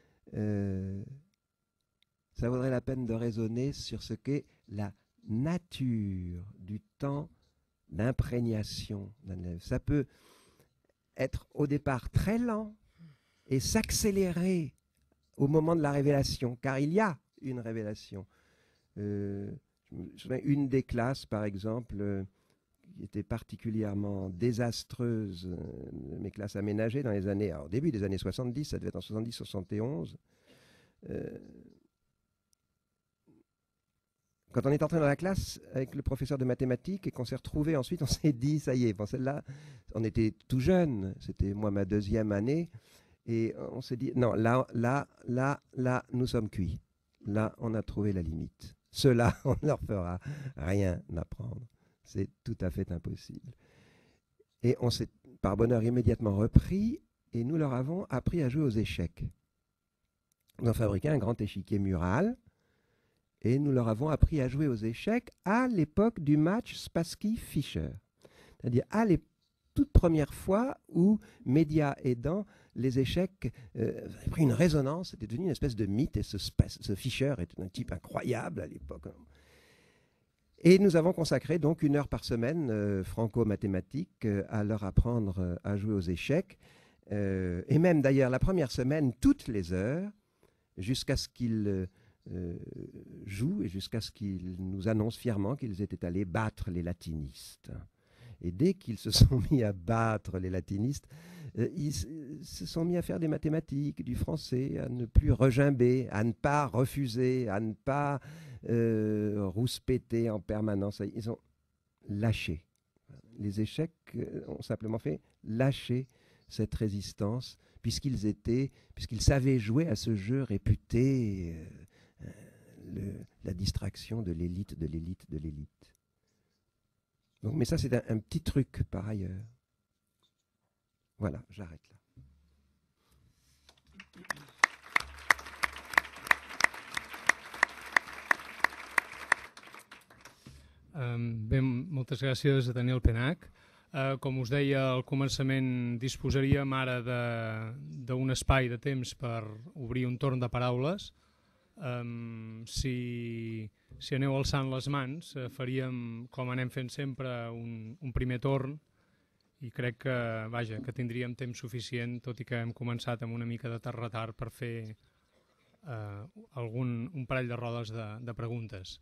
ça vaudrait la peine de raisonner sur ce qu'est la nature du temps d'imprégnation d'un élève. Ça peut être au départ très lent et s'accélérer au moment de la révélation, car il y a une révélation. Je me souviens, une des classes, par exemple, qui était particulièrement désastreuse, mes classes aménagées dans les années, au début des années 70, ça devait être en 70-71. Quand on est entré dans la classe avec le professeur de mathématiques et qu'on s'est retrouvés ensuite, on s'est dit, ça y est, bon, celle-là, on était tout jeune, c'était moi ma 2e année, et on s'est dit, non, là, nous sommes cuits. Là, on a trouvé la limite. Ceux-là, on ne leur fera rien apprendre. C'est tout à fait impossible. Et on s'est, par bonheur, immédiatement repris, et nous leur avons appris à jouer aux échecs. Nous avons fabriqué un grand échiquier mural, et nous leur avons appris à jouer aux échecs à l'époque du match Spassky-Fischer. C'est-à-dire à la toute première fois où, médias aidant, les échecs avaient pris une résonance, c'était devenu une espèce de mythe, et ce Fischer était un type incroyable à l'époque. Et nous avons consacré donc 1 heure par semaine, franco-mathématiques, à leur apprendre à jouer aux échecs. Et même d'ailleurs la première semaine, toutes les heures, jusqu'à ce qu'ils jouent et jusqu'à ce qu'ils nous annoncent fièrement qu'ils étaient allés battre les latinistes. Et dès qu'ils se sont mis à battre les latinistes, ils se sont mis à faire des mathématiques, du français, à ne plus regimber, à ne pas refuser, à ne pas rouspéter en permanence. Ils ont lâché. Les échecs ont simplement fait lâcher cette résistance, puisqu'ils savaient jouer à ce jeu réputé la distraction de l'élite, de l'élite, de l'élite. Donc, mais ça, c'est un petit truc par ailleurs. Voilà, j'arrête là. Bé, moltes gràcies a Daniel Penach. Com us deia al començament, disposaríem ara d'un espai de temps per obrir un torn de paraules. Si aneu alçant les mans, faríem, com anem fent sempre, un primer torn, i crec que tindríem temps suficient, tot i que hem començat amb una mica de retard, per fer un parell de rodes de preguntes.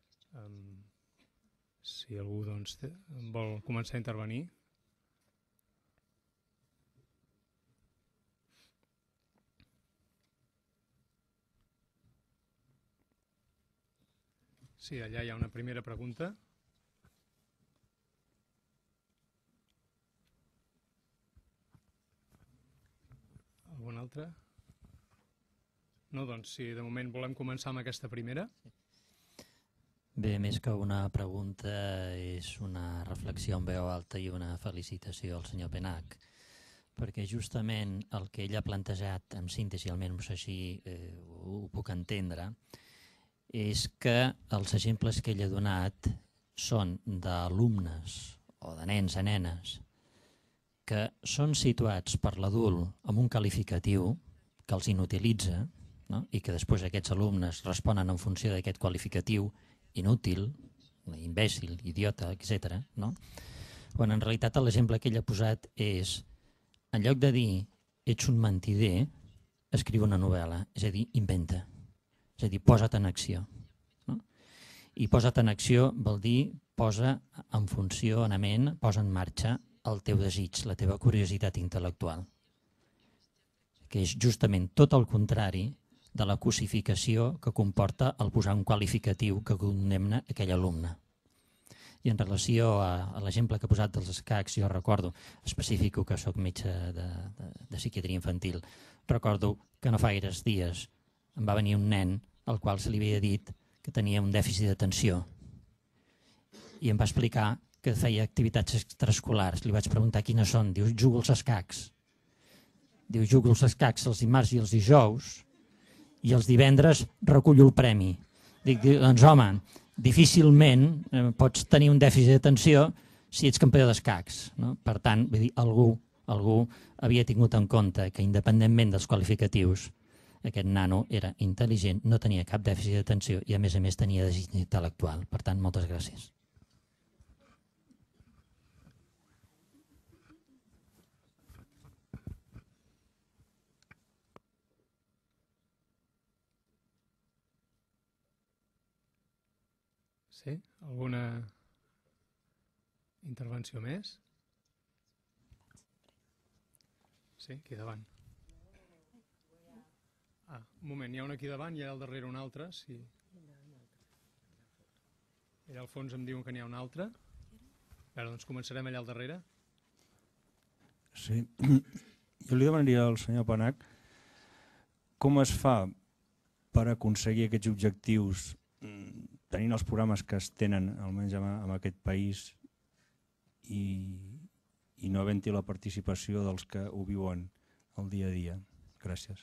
Si algú vol començar a intervenir. Sí, allà hi ha una primera pregunta. Alguna altra? No, doncs si de moment volem començar amb aquesta primera. Bé, més que una pregunta, és una reflexió en veu alta i una felicitació al senyor Penach, perquè justament el que ell ha plantejat, en síntesi, almenys així ho puc entendre, és que els exemples que ell ha donat són d'alumnes o de nens a nenes que són situats per l'adult amb un qualificatiu que els inutilitza, no? I que després aquests alumnes responen en funció d'aquest qualificatiu inútil, imbècil, idiota, etc. No? Quan en realitat l'exemple que ell ha posat és, en lloc de dir ets un mentider, escriu una novel·la, és a dir, inventa. És a dir, posa't en acció. No? I posa't en acció vol dir posa en funcionament, posa en marxa el teu desig, la teva curiositat intel·lectual, que és justament tot el contrari de la cosificació que comporta el posar un qualificatiu que condemna aquell alumne. I en relació a l'exemple que ha posat dels escacs, jo recordo, especifico que soc metge de psiquiatria infantil, recordo que no fa gaires dies em va venir un nen al qual se li havia dit que tenia un dèficit d'atenció i em va explicar que feia activitats extraescolars. Li vaig preguntar quines són. Diu, jugo als escacs. Diu, jugo als escacs els dimarts i els dijous i els divendres recullo el premi. Dic, doncs home, difícilment pots tenir un dèficit d'atenció si ets campió d'escacs. No? Per tant, vull dir, algú algú havia tingut en compte que independentment dels qualificatius aquest nano era intel·ligent, no tenia cap dèficit d'atenció i a més tenia desig intel·lectual. Per tant, moltes gràcies. Sí? Alguna intervenció més? Sí, aquí davant. Ah, un moment, hi ha un aquí davant i allà al darrere un altre. Sí. Allà al fons em diuen que n'hi ha un altre. Ara, doncs començarem allà al darrere. Sí, jo li demanaria al senyor Penach com es fa per aconseguir aquests objectius tenint els programes que es tenen, almenys en aquest país, i no havent-hi la participació dels que ho viuen el dia a dia. Gràcies.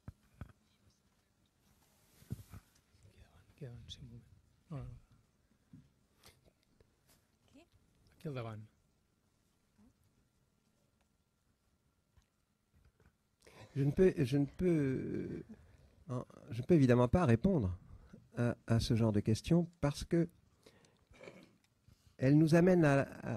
Aquí davant, sí, un moment. No, no. Aquí al davant. Je ne peux évidemment pas répondre à ce genre de questions parce que elles nous amènent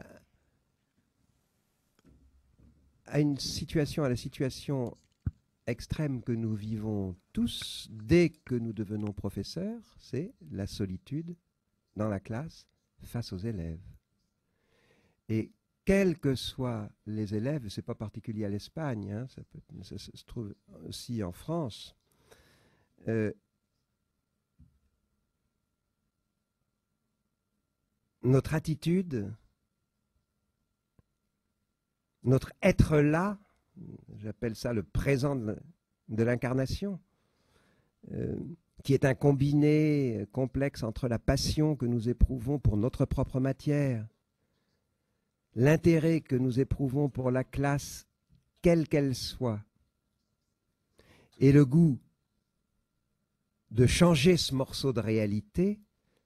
à une situation, à la situation extrême que nous vivons tous dès que nous devenons professeurs, c'est la solitude dans la classe face aux élèves. Et quels que soient les élèves, ce n'est pas particulier à l'Espagne, hein, ça se trouve aussi en France, notre attitude, notre être là, j'appelle ça le présent de l'incarnation, qui est un combiné complexe entre la passion que nous éprouvons pour notre propre matière, l'intérêt que nous éprouvons pour la classe, quelle qu'elle soit, et le goût de changer ce morceau de réalité,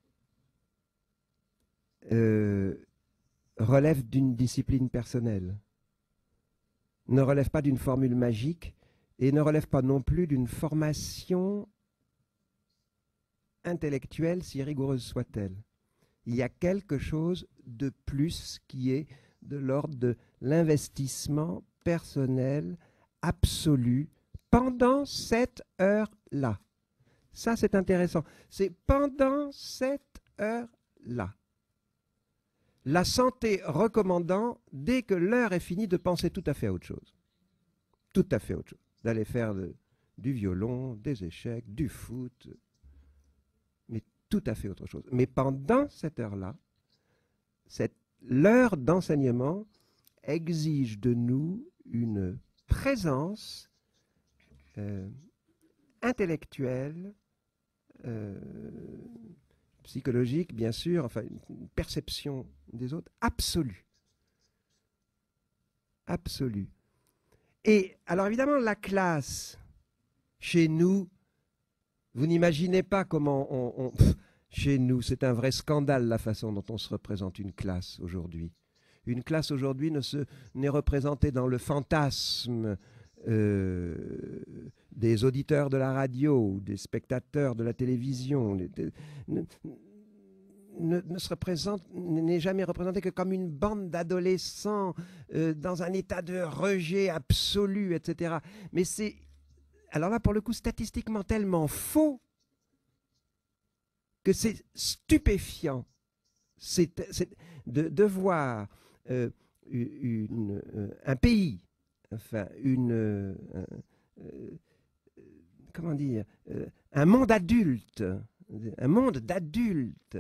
relève d'une discipline personnelle, ne relève pas d'une formule magique et ne relève pas non plus d'une formation intellectuelle, si rigoureuse soit-elle. Il y a quelque chose de plus qui est de l'ordre de l'investissement personnel absolu pendant cette heure-là. Ça, c'est intéressant. C'est pendant cette heure-là. La santé recommandant, dès que l'heure est finie, de penser tout à fait à autre chose. Tout à fait autre chose. D'aller faire du violon, des échecs, du foot, mais tout à fait autre chose. Mais pendant cette heure-là, l'heure d'enseignement exige de nous une présence intellectuelle, psychologique, bien sûr, enfin une perception des autres absolue. Absolue. Et alors évidemment, la classe, chez nous, vous n'imaginez pas comment chez nous, c'est un vrai scandale la façon dont on se représente une classe aujourd'hui. Une classe aujourd'hui n'est représentée dans le fantasme des auditeurs de la radio, des spectateurs de la télévision, n'est jamais représentée que comme une bande d'adolescents dans un état de rejet absolu, etc. Mais c'est, alors là, pour le coup, statistiquement tellement faux que c'est stupéfiant de voir un pays, enfin comment dire, un monde d'adultes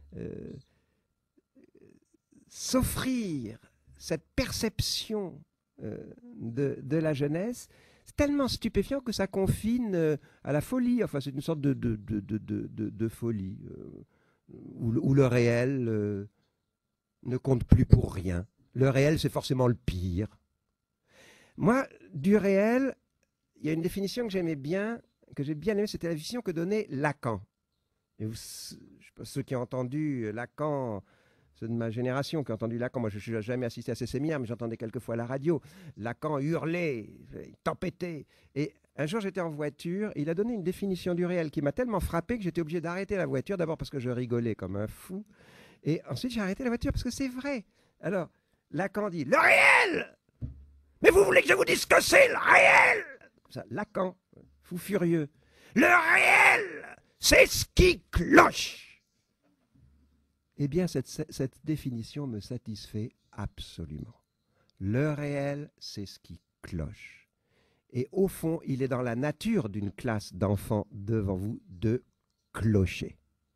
s'offrir cette perception de la jeunesse. C'est tellement stupéfiant que ça confine à la folie. Enfin, c'est une sorte de folie où le réel ne compte plus pour rien. Le réel, c'est forcément le pire. Moi, du réel, il y a une définition que j'aimais bien, que j'ai bien aimée, c'était la définition que donnait Lacan. Et je sais pas, ceux qui ont entendu Lacan ceux de ma génération qui ont entendu Lacan. Moi, je n'ai jamais assisté à ces séminaires, mais j'entendais quelquefois la radio. Lacan hurlait, tempêtait. Et un jour, j'étais en voiture, il a donné une définition du réel qui m'a tellement frappé que j'étais obligé d'arrêter la voiture, d'abord parce que je rigolais comme un fou, et ensuite j'ai arrêté la voiture parce que c'est vrai. Alors, Lacan dit « Le réel ! Mais vous voulez que je vous dise ce que c'est, le réel ?» Ça, Lacan, fou furieux. « Le réel, c'est ce qui cloche !» Eh bien, cette définition me satisfait absolument. Le réel, c'est ce qui cloche. Et au fond, il est dans la nature d'une classe d'enfants devant vous de clocher.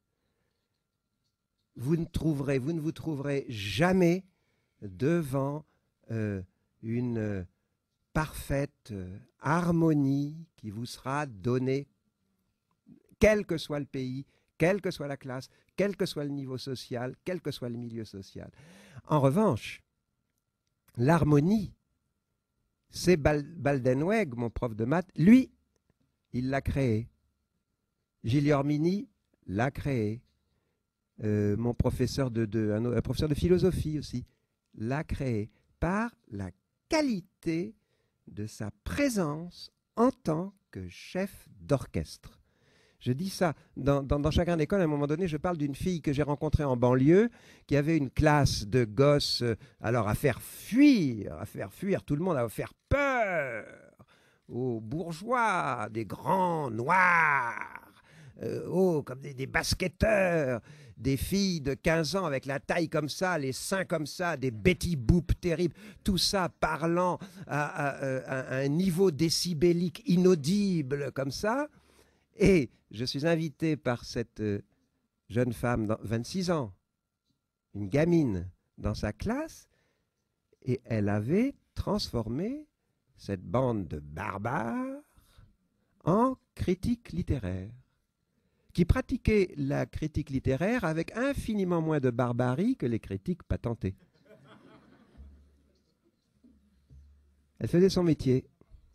Vous ne vous trouverez jamais devant une parfaite harmonie qui vous sera donnée, quel que soit le pays, quelle que soit la classe, quel que soit le niveau social, quel que soit le milieu social. En revanche, l'harmonie, c'est Baldenweg, mon prof de maths, lui, il l'a créé. Gilles Yormini l'a créé. Mon professeur un professeur de philosophie aussi l'a créé par la qualité de sa présence en tant que chef d'orchestre. Je dis ça, dans Chagrin d'école, à un moment donné, je parle d'une fille que j'ai rencontrée en banlieue, qui avait une classe de gosses, alors à faire fuir tout le monde, à faire peur aux bourgeois, des grands noirs, comme des basketteurs, des filles de 15 ans avec la taille comme ça, les seins comme ça, des Betty Boop terribles, tout ça parlant à un niveau décibélique inaudible comme ça. Et je suis invité par cette jeune femme, 26 ans, une gamine, dans sa classe, et elle avait transformé cette bande de barbares en critique littéraire, qui pratiquaient la critique littéraire avec infiniment moins de barbarie que les critiques patentées. Elle faisait son métier.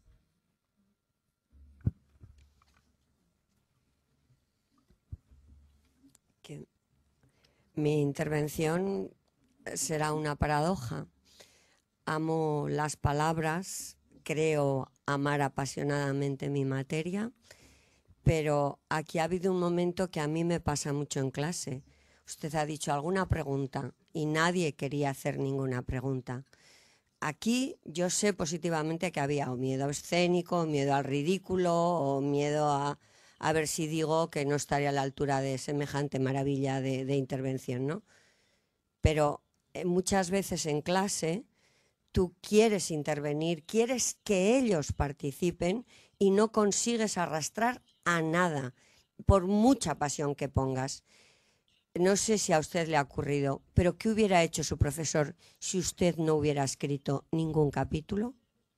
Mi intervención será una paradoja. Amo las palabras, creo amar apasionadamente mi materia, pero aquí ha habido un momento que a mí me pasa mucho en clase. Usted ha dicho alguna pregunta y nadie quería hacer ninguna pregunta. Aquí yo sé positivamente que había o miedo escénico, o miedo al ridículo, o miedo a ver si digo que no estaría a la altura de semejante maravilla de intervención, ¿no? Pero muchas veces en clase tú quieres intervenir, quieres que ellos participen y no consigues arrastrar a nada, por mucha pasión que pongas. No sé si a usted le ha ocurrido, pero ¿qué hubiera hecho su profesor si usted no hubiera escrito ningún capítulo?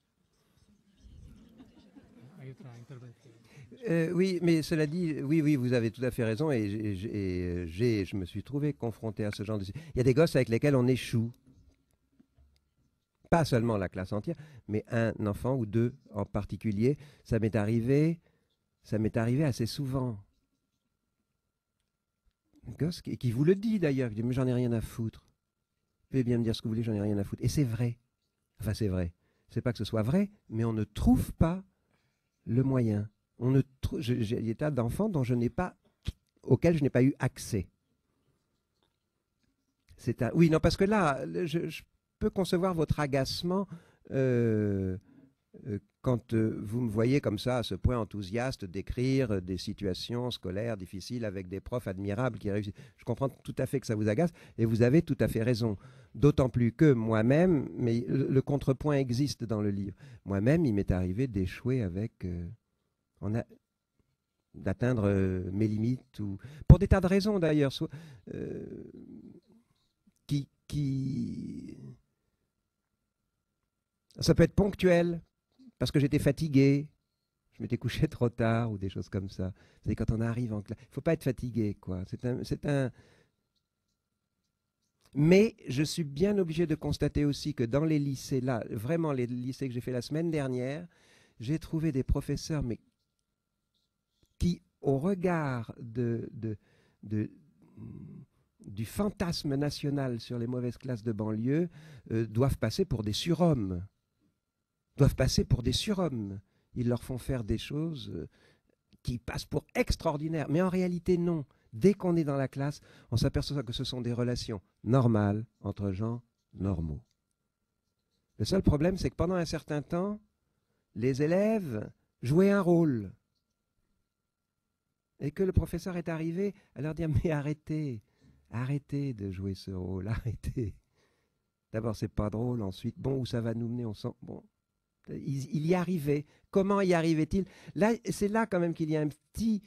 Oui, mais cela dit, oui, vous avez tout à fait raison, et je me suis trouvé confronté à ce genre de... Il y a des gosses avec lesquels on échoue. Pas seulement la classe entière, mais un enfant ou deux en particulier. Ça m'est arrivé assez souvent. Un gosse qui vous le dit d'ailleurs, qui dit « mais j'en ai rien à foutre ». Vous pouvez bien me dire ce que vous voulez, j'en ai rien à foutre. Et c'est vrai. Enfin, c'est vrai. C'est pas que ce soit vrai, mais on ne trouve pas le moyen. J'ai des tas d'enfants auxquels je n'ai pas eu accès. Oui, non, parce que là, je peux concevoir votre agacement quand vous me voyez comme ça, à ce point enthousiaste, décrire des situations scolaires difficiles avec des profs admirables qui réussissent. Je comprends tout à fait que ça vous agace, et vous avez tout à fait raison. D'autant plus que moi-même, mais le contrepoint existe dans le livre, moi-même, il m'est arrivé d'échouer avec... d'atteindre mes limites, ou pour des tas de raisons d'ailleurs, ça peut être ponctuel, parce que j'étais fatigué, je m'étais couché trop tard, ou des choses comme ça. Vous savez, quand on arrive en classe, il ne faut pas être fatigué, quoi. Mais je suis bien obligé de constater aussi que dans les lycées, là, vraiment les lycées que j'ai fait la semaine dernière, j'ai trouvé des professeurs, mais qui, au regard du fantasme national sur les mauvaises classes de banlieue doivent passer pour des surhommes. Ils leur font faire des choses qui passent pour extraordinaires. Mais en réalité, non. Dès qu'on est dans la classe, on s'aperçoit que ce sont des relations normales entre gens normaux. Le seul problème, c'est que pendant un certain temps, les élèves jouaient un rôle. Et que le professeur est arrivé à leur dire « Mais arrêtez de jouer ce rôle, arrêtez. D'abord, c'est pas drôle, ensuite, bon, où ça va nous mener, on sent... Bon. » Il y arrivait. Comment y arrivait-il? Là, c'est là quand même qu'il y a un petit...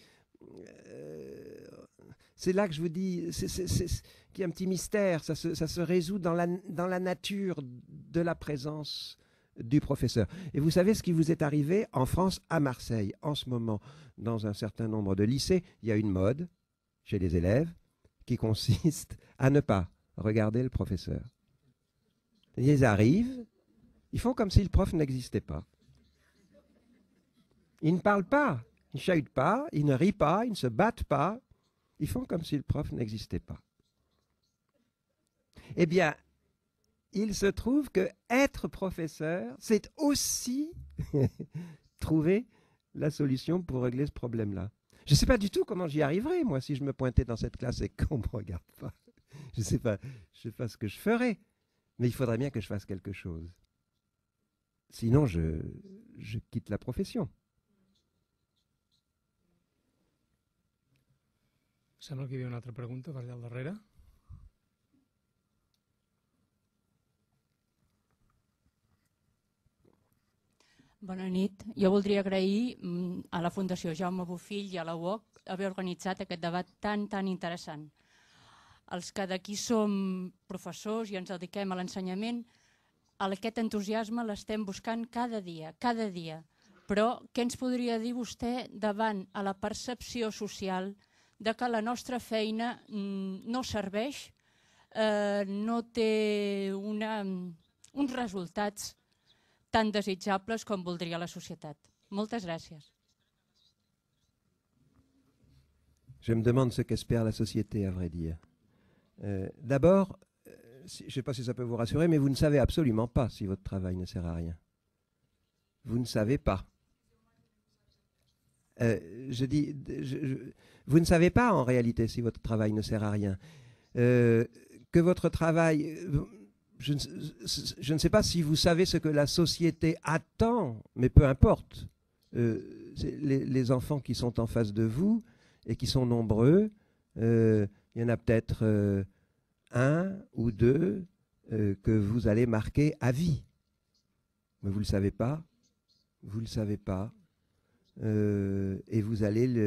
c'est là que je vous dis qu'il y a un petit mystère. Ça se résout dans la nature de la présence du professeur. Et vous savez ce qui vous est arrivé en France, à Marseille, en ce moment, dans un certain nombre de lycées, il y a une mode chez les élèves qui consiste à ne pas regarder le professeur. Ils arrivent, ils font comme si le prof n'existait pas. Ils ne parlent pas, ils ne chahutent pas, ils ne rient pas, ils ne se battent pas. Ils font comme si le prof n'existait pas. Eh bien, il se trouve que être professeur, c'est aussi trouver la solution pour régler ce problème-là. Je ne sais pas du tout comment j'y arriverai, moi, si je me pointais dans cette classe et qu'on ne me regarde pas. Je ne sais pas ce que je ferais, mais il faudrait bien que je fasse quelque chose. Sinon, je quitte la profession. Sembla que hi havia una altra pregunta per allà al darrere. Bona nit. Jo voldria agrair a la Fundació Jaume Bofill i a la UOC haver organitzat aquest debat tan interessant. Els que d'aquí som professors i ens dediquem a l'ensenyament, aquest entusiasme l'estem buscant cada dia. Però què ens podria dir vostè davant a la percepció social de que la nostra feina no serveix, no té uns resultats tan desitjables com voldria la societat? Moltes gràcies. Je me demande ce qu'espère la société, à vrai dire. D'abord, je ne sais pas si ça peut vous rassurer, mais vous ne savez absolument pas si votre travail ne sert à rien. Vous ne savez pas. Vous ne savez pas en réalité si votre travail ne sert à rien. Que votre travail... Je ne sais pas si vous savez ce que la société attend, mais peu importe. Les enfants qui sont en face de vous et qui sont nombreux, il y en a peut-être un ou deux que vous allez marquer à vie. Mais vous ne le savez pas. Vous ne le savez pas. Et vous allez le...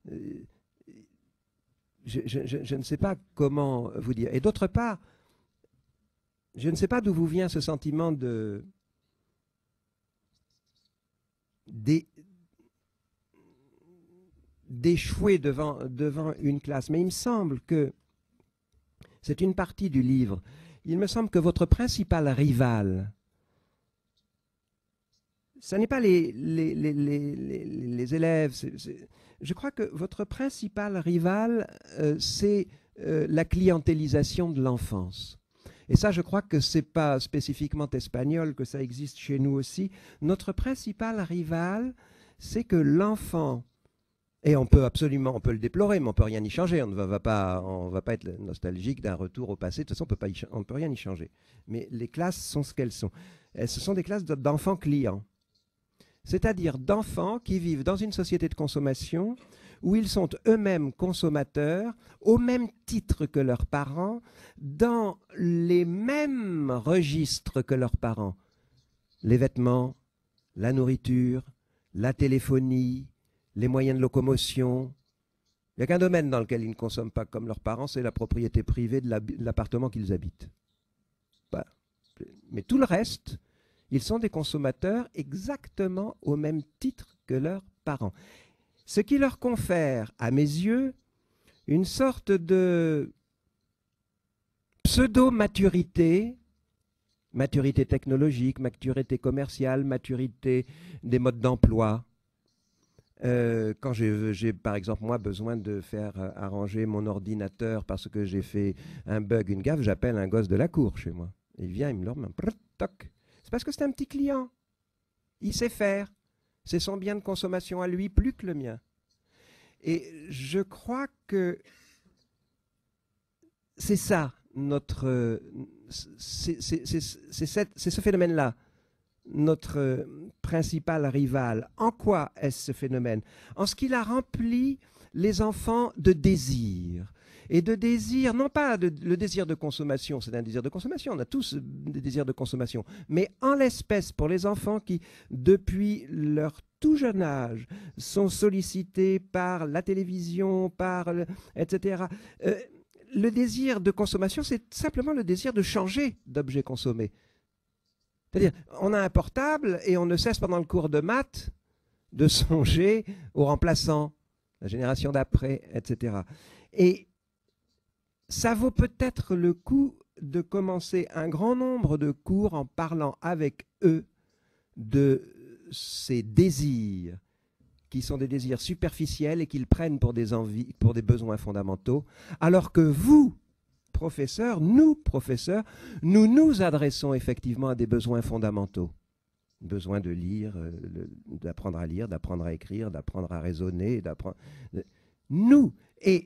je ne sais pas comment vous dire. Et d'autre part, je ne sais pas d'où vous vient ce sentiment d'échouer devant une classe. Mais il me semble que c'est une partie du livre. Il me semble que votre principal rival, ce n'est pas les élèves. Je crois que votre principal rival, c'est la clientélisation de l'enfance. Et ça, je crois que ce n'est pas spécifiquement espagnol, que ça existe chez nous aussi. Notre principal rival, c'est que l'enfant, et on peut le déplorer, mais on ne peut rien y changer. On ne va pas être nostalgique d'un retour au passé. De toute façon, on ne peut rien y changer. Mais les classes sont ce qu'elles sont. Ce sont des classes d'enfants clients. C'est-à-dire d'enfants qui vivent dans une société de consommation où ils sont eux-mêmes consommateurs, au même titre que leurs parents, dans les mêmes registres que leurs parents. Les vêtements, la nourriture, la téléphonie, les moyens de locomotion. Il n'y a qu'un domaine dans lequel ils ne consomment pas comme leurs parents, c'est la propriété privée de l'appartement qu'ils habitent. Voilà. Mais tout le reste, ils sont des consommateurs exactement au même titre que leurs parents. Ce qui leur confère, à mes yeux, une sorte de pseudo-maturité, maturité technologique, maturité commerciale, maturité des modes d'emploi, Quand j'ai par exemple moi besoin de faire arranger mon ordinateur parce que j'ai fait un bug, une gaffe, j'appelle un gosse de la cour chez moi. Il vient, il me le remet, toc. C'est parce que c'est un petit client. Il sait faire. C'est son bien de consommation à lui plus que le mien. Et je crois que c'est ça, c'est ce phénomène-là, notre principal rival. En quoi est-ce ce phénomène? En ce qu'il a rempli les enfants de désir. Et de désir, non pas le désir de consommation, c'est un désir de consommation, on a tous des désirs de consommation, mais en l'espèce, pour les enfants qui, depuis leur tout jeune âge, sont sollicités par la télévision, etc. Le désir de consommation, c'est simplement le désir de changer d'objet consommé. C'est-à-dire, on a un portable et on ne cesse pendant le cours de maths de songer au remplaçant, la génération d'après, etc. Et ça vaut peut-être le coup de commencer un grand nombre de cours en parlant avec eux de ces désirs qui sont des désirs superficiels et qu'ils prennent pour des envies, pour des besoins fondamentaux, alors que vous, professeurs, nous nous adressons effectivement à des besoins fondamentaux. Besoin de lire, d'apprendre à lire, d'apprendre à écrire, d'apprendre à raisonner, nous. Et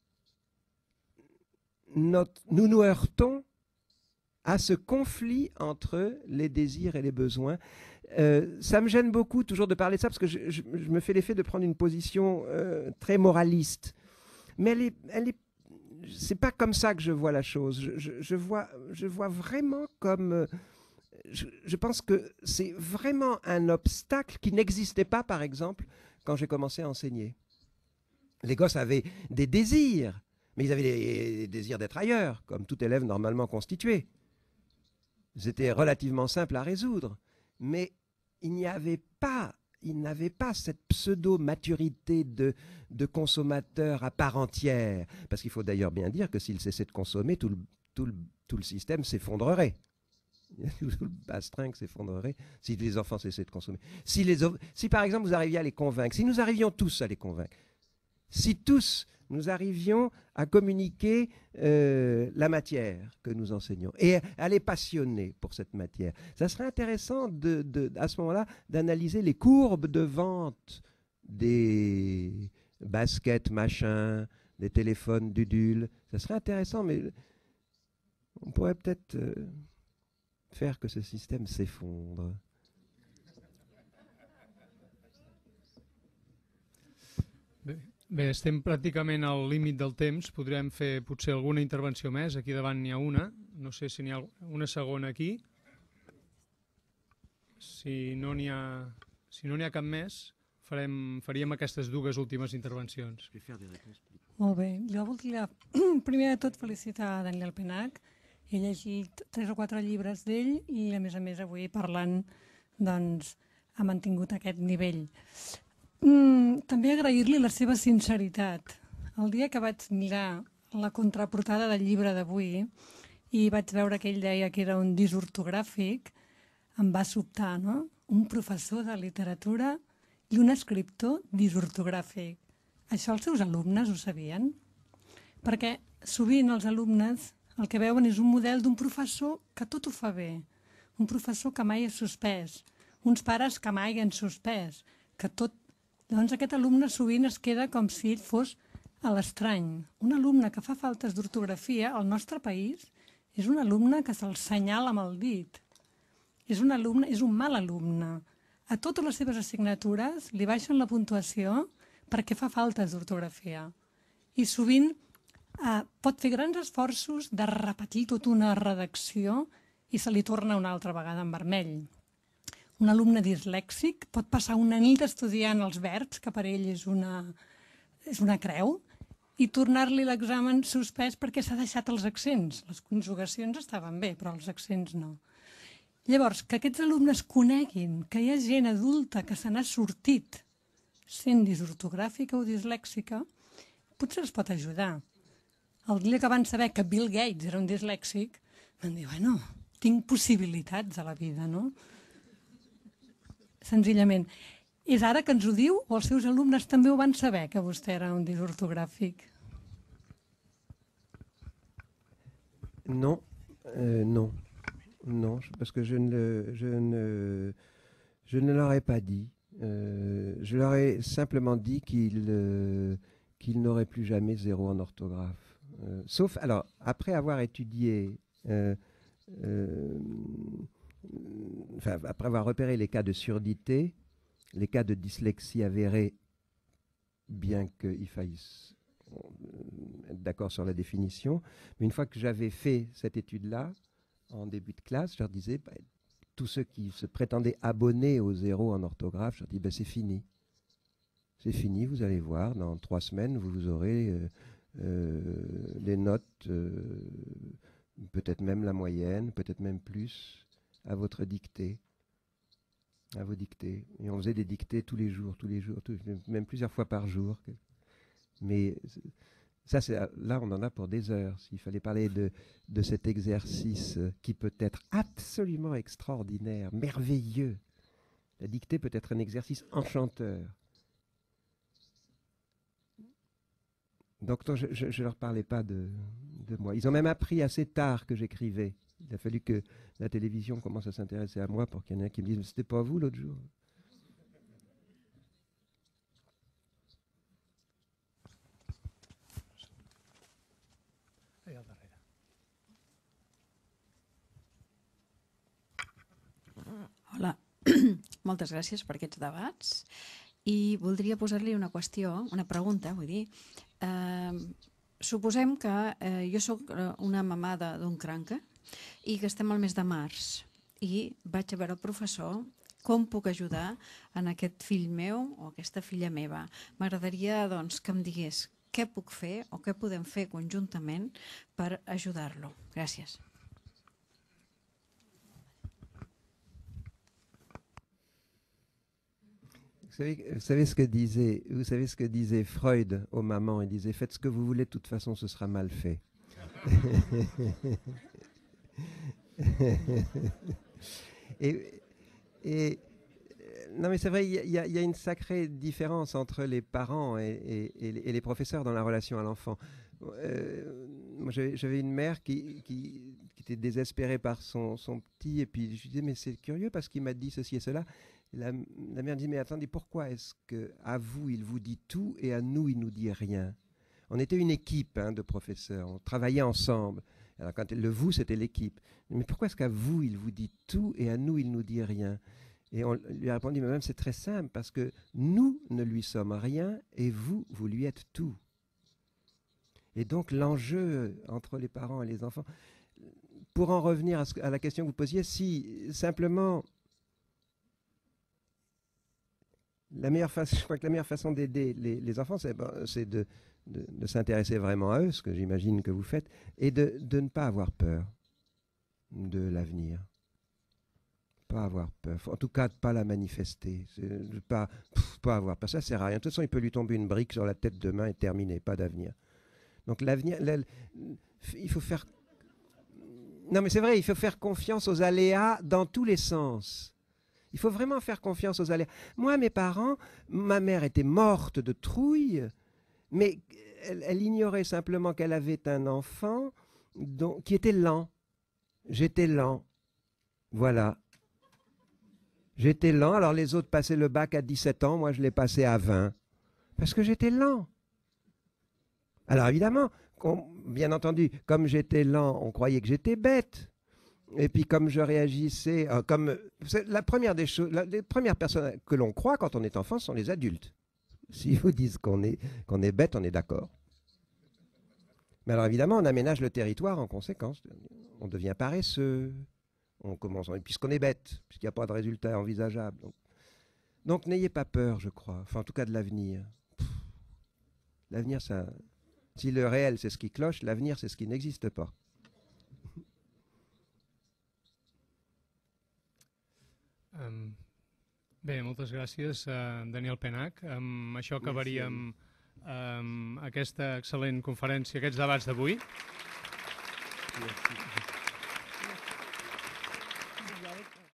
nous nous heurtons à ce conflit entre les désirs et les besoins. Ça me gêne beaucoup toujours de parler de ça parce que je me fais l'effet de prendre une position très moraliste. Mais c'est pas comme ça que je vois la chose. Je vois vraiment comme... je pense que c'est vraiment un obstacle qui n'existait pas, par exemple, quand j'ai commencé à enseigner. Les gosses avaient des désirs, mais ils avaient des désirs d'être ailleurs, comme tout élève normalement constitué. C'était relativement simple à résoudre, mais il n'avait pas cette pseudo-maturité de consommateur à part entière. Parce qu'il faut d'ailleurs bien dire que s'il cessait de consommer, tout le système s'effondrerait. Tout le bastringue s'effondrerait si les enfants cessaient de consommer. Si par exemple vous arriviez à les convaincre, si nous arrivions tous à les convaincre, si tous nous arrivions à communiquer la matière que nous enseignons et à les passionner pour cette matière, ça serait intéressant à ce moment-là d'analyser les courbes de vente des baskets machin, des téléphones dudules. Ça serait intéressant, mais on pourrait peut-être faire que ce système s'effondre. Bé, estem pràcticament al límit del temps. Podrem fer potser alguna intervenció més. Aquí davant n'hi ha una. No sé si n'hi ha una segona aquí. Si no n'hi ha cap més, faríem aquestes dues últimes intervencions. Molt bé. Jo voldria, primer de tot, felicitar Daniel Penach. He llegit 3 o 4 llibres d'ell i, a més, avui parlant, doncs, ha mantingut aquest nivell. També agrair-li la seva sinceritat. El dia que vaig mirar la contraportada del llibre d'avui i vaig veure que ell deia que era un disortogràfic, em va sobtar, no? Un professor de literatura i un escriptor disortogràfic. Això els seus alumnes ho sabien? Perquè sovint els alumnes el que veuen és un model d'un professor que tot ho fa bé, un professor que mai és suspès, uns pares que mai han suspès, que tot... Doncs aquest alumne sovint es queda com si ell fos a l'estrany. Un alumne que fa faltes d'ortografia al nostre país és un alumne que se'l senyala amb el dit. És un mal alumne. A totes les seves assignatures li baixen la puntuació perquè fa faltes d'ortografia. I sovint pot fer grans esforços de repetir tota una redacció i se li torna una altra vegada en vermell. Un alumne dislèxic pot passar una nit estudiant els verbs, que per ell és una creu, i tornar-li l'examen suspès perquè s'ha deixat els accents. Les conjugacions estaven bé, però els accents no. Llavors, que aquests alumnes coneguin que hi ha gent adulta que se n'ha sortit sent disortogràfica o dislèxica, potser els pot ajudar. El dia que van saber que Bill Gates era un dislèxic, van dir, bueno, tinc possibilitats a la vida, no? Senzillament. És ara que ens ho diu o els seus alumnes també ho van saber, que vostè era un disortogràfic? Non, non, non, parce que je ne leur ai pas dit. Je leur ai simplement dit qu'ils n'auraient plus jamais 0 en orthographe. Sauf, alors, après avoir étudié, après avoir repéré les cas de surdité, les cas de dyslexie avérés, bien qu'il faille être d'accord sur la définition, mais une fois que j'avais fait cette étude-là, en début de classe, je leur disais, tous ceux qui se prétendaient abonnés au 0 en orthographe, je leur dis, c'est fini. C'est fini, vous allez voir, dans 3 semaines, vous aurez les notes, peut-être même la moyenne, peut-être même plus, à votre dictée. À vos dictées. Et on faisait des dictées tous les jours, même plusieurs fois par jour. Mais ça, là, on en a pour des heures. S'il fallait parler de cet exercice qui peut être absolument extraordinaire, merveilleux. La dictée peut être un exercice enchanteur. Donc je ne leur parlais pas de moi. Ils ont même appris assez tard que j'écrivais. Il a fallu que la télévision commence à s'intéresser à moi pour qu'il y en ait un qui me dise « C'était pas vous l'autre jour ?» Hola, moltes gràcies per aquests debats i voldria posar-li una qüestió, una pregunta, vull dir. Suposem que jo sóc una mamada d'un cranca i que estem al mes de març i vaig a veure el professor com puc ajudar en aquest fill meu o aquesta filla meva. M'agradaria doncs, que em digués què puc fer o què podem fer conjuntament per ajudar-lo. Gràcies. Vous savez ce que disait Freud aux mamans? Il disait « Faites ce que vous voulez, de toute façon, ce sera mal fait. » Non, mais c'est vrai, il y a une sacrée différence entre les parents et les professeurs dans la relation à l'enfant. Moi, j'avais une mère qui était désespérée par son petit, et puis je lui disais, mais c'est curieux parce qu'il m'a dit ceci et cela. La mère dit, mais attendez, pourquoi est-ce qu'à vous, il vous dit tout et à nous, il nous dit rien? On était une équipe de professeurs, on travaillait ensemble. Alors quand le vous, c'était l'équipe. Mais pourquoi est-ce qu'à vous, il vous dit tout et à nous, il nous dit rien? Et on lui a répondu, mais même c'est très simple, parce que nous ne lui sommes rien et vous, vous lui êtes tout. Et donc l'enjeu entre les parents et les enfants, pour en revenir à la question que vous posiez, si simplement... je crois que la meilleure façon d'aider les enfants, c'est de s'intéresser vraiment à eux, ce que j'imagine que vous faites, et de ne pas avoir peur de l'avenir. Pas avoir peur. En tout cas, de ne pas la manifester. De pas avoir peur. Ça ne sert à rien. De toute façon, il peut lui tomber une brique sur la tête demain et terminer. Pas d'avenir. Donc l'avenir, il faut faire... Non, mais c'est vrai, il faut faire confiance aux aléas dans tous les sens. Il faut vraiment faire confiance aux aléas. Moi, mes parents, ma mère était morte de trouille, mais elle ignorait simplement qu'elle avait un enfant qui était lent. J'étais lent. Voilà. J'étais lent, alors les autres passaient le bac à 17 ans, moi je l'ai passé à 20. Parce que j'étais lent. Alors évidemment, bien entendu, comme j'étais lent, on croyait que j'étais bête. Et puis comme je réagissais, la première des choses, les premières personnes que l'on croit quand on est enfant sont les adultes. S'ils vous disent qu'on est bête, on est d'accord. Mais alors évidemment, on aménage le territoire en conséquence. On devient paresseux. On commence, puisqu'on est bête, puisqu'il n'y a pas de résultat envisageable. Donc n'ayez pas peur, je crois. Enfin, en tout cas de l'avenir. L'avenir, ça... Si le réel, c'est ce qui cloche, l'avenir, c'est ce qui n'existe pas. Bé, moltes gràcies, Daniel Penach. Amb això acabaríem aquesta excel·lent conferència, aquests debats d'avui. Gràcies.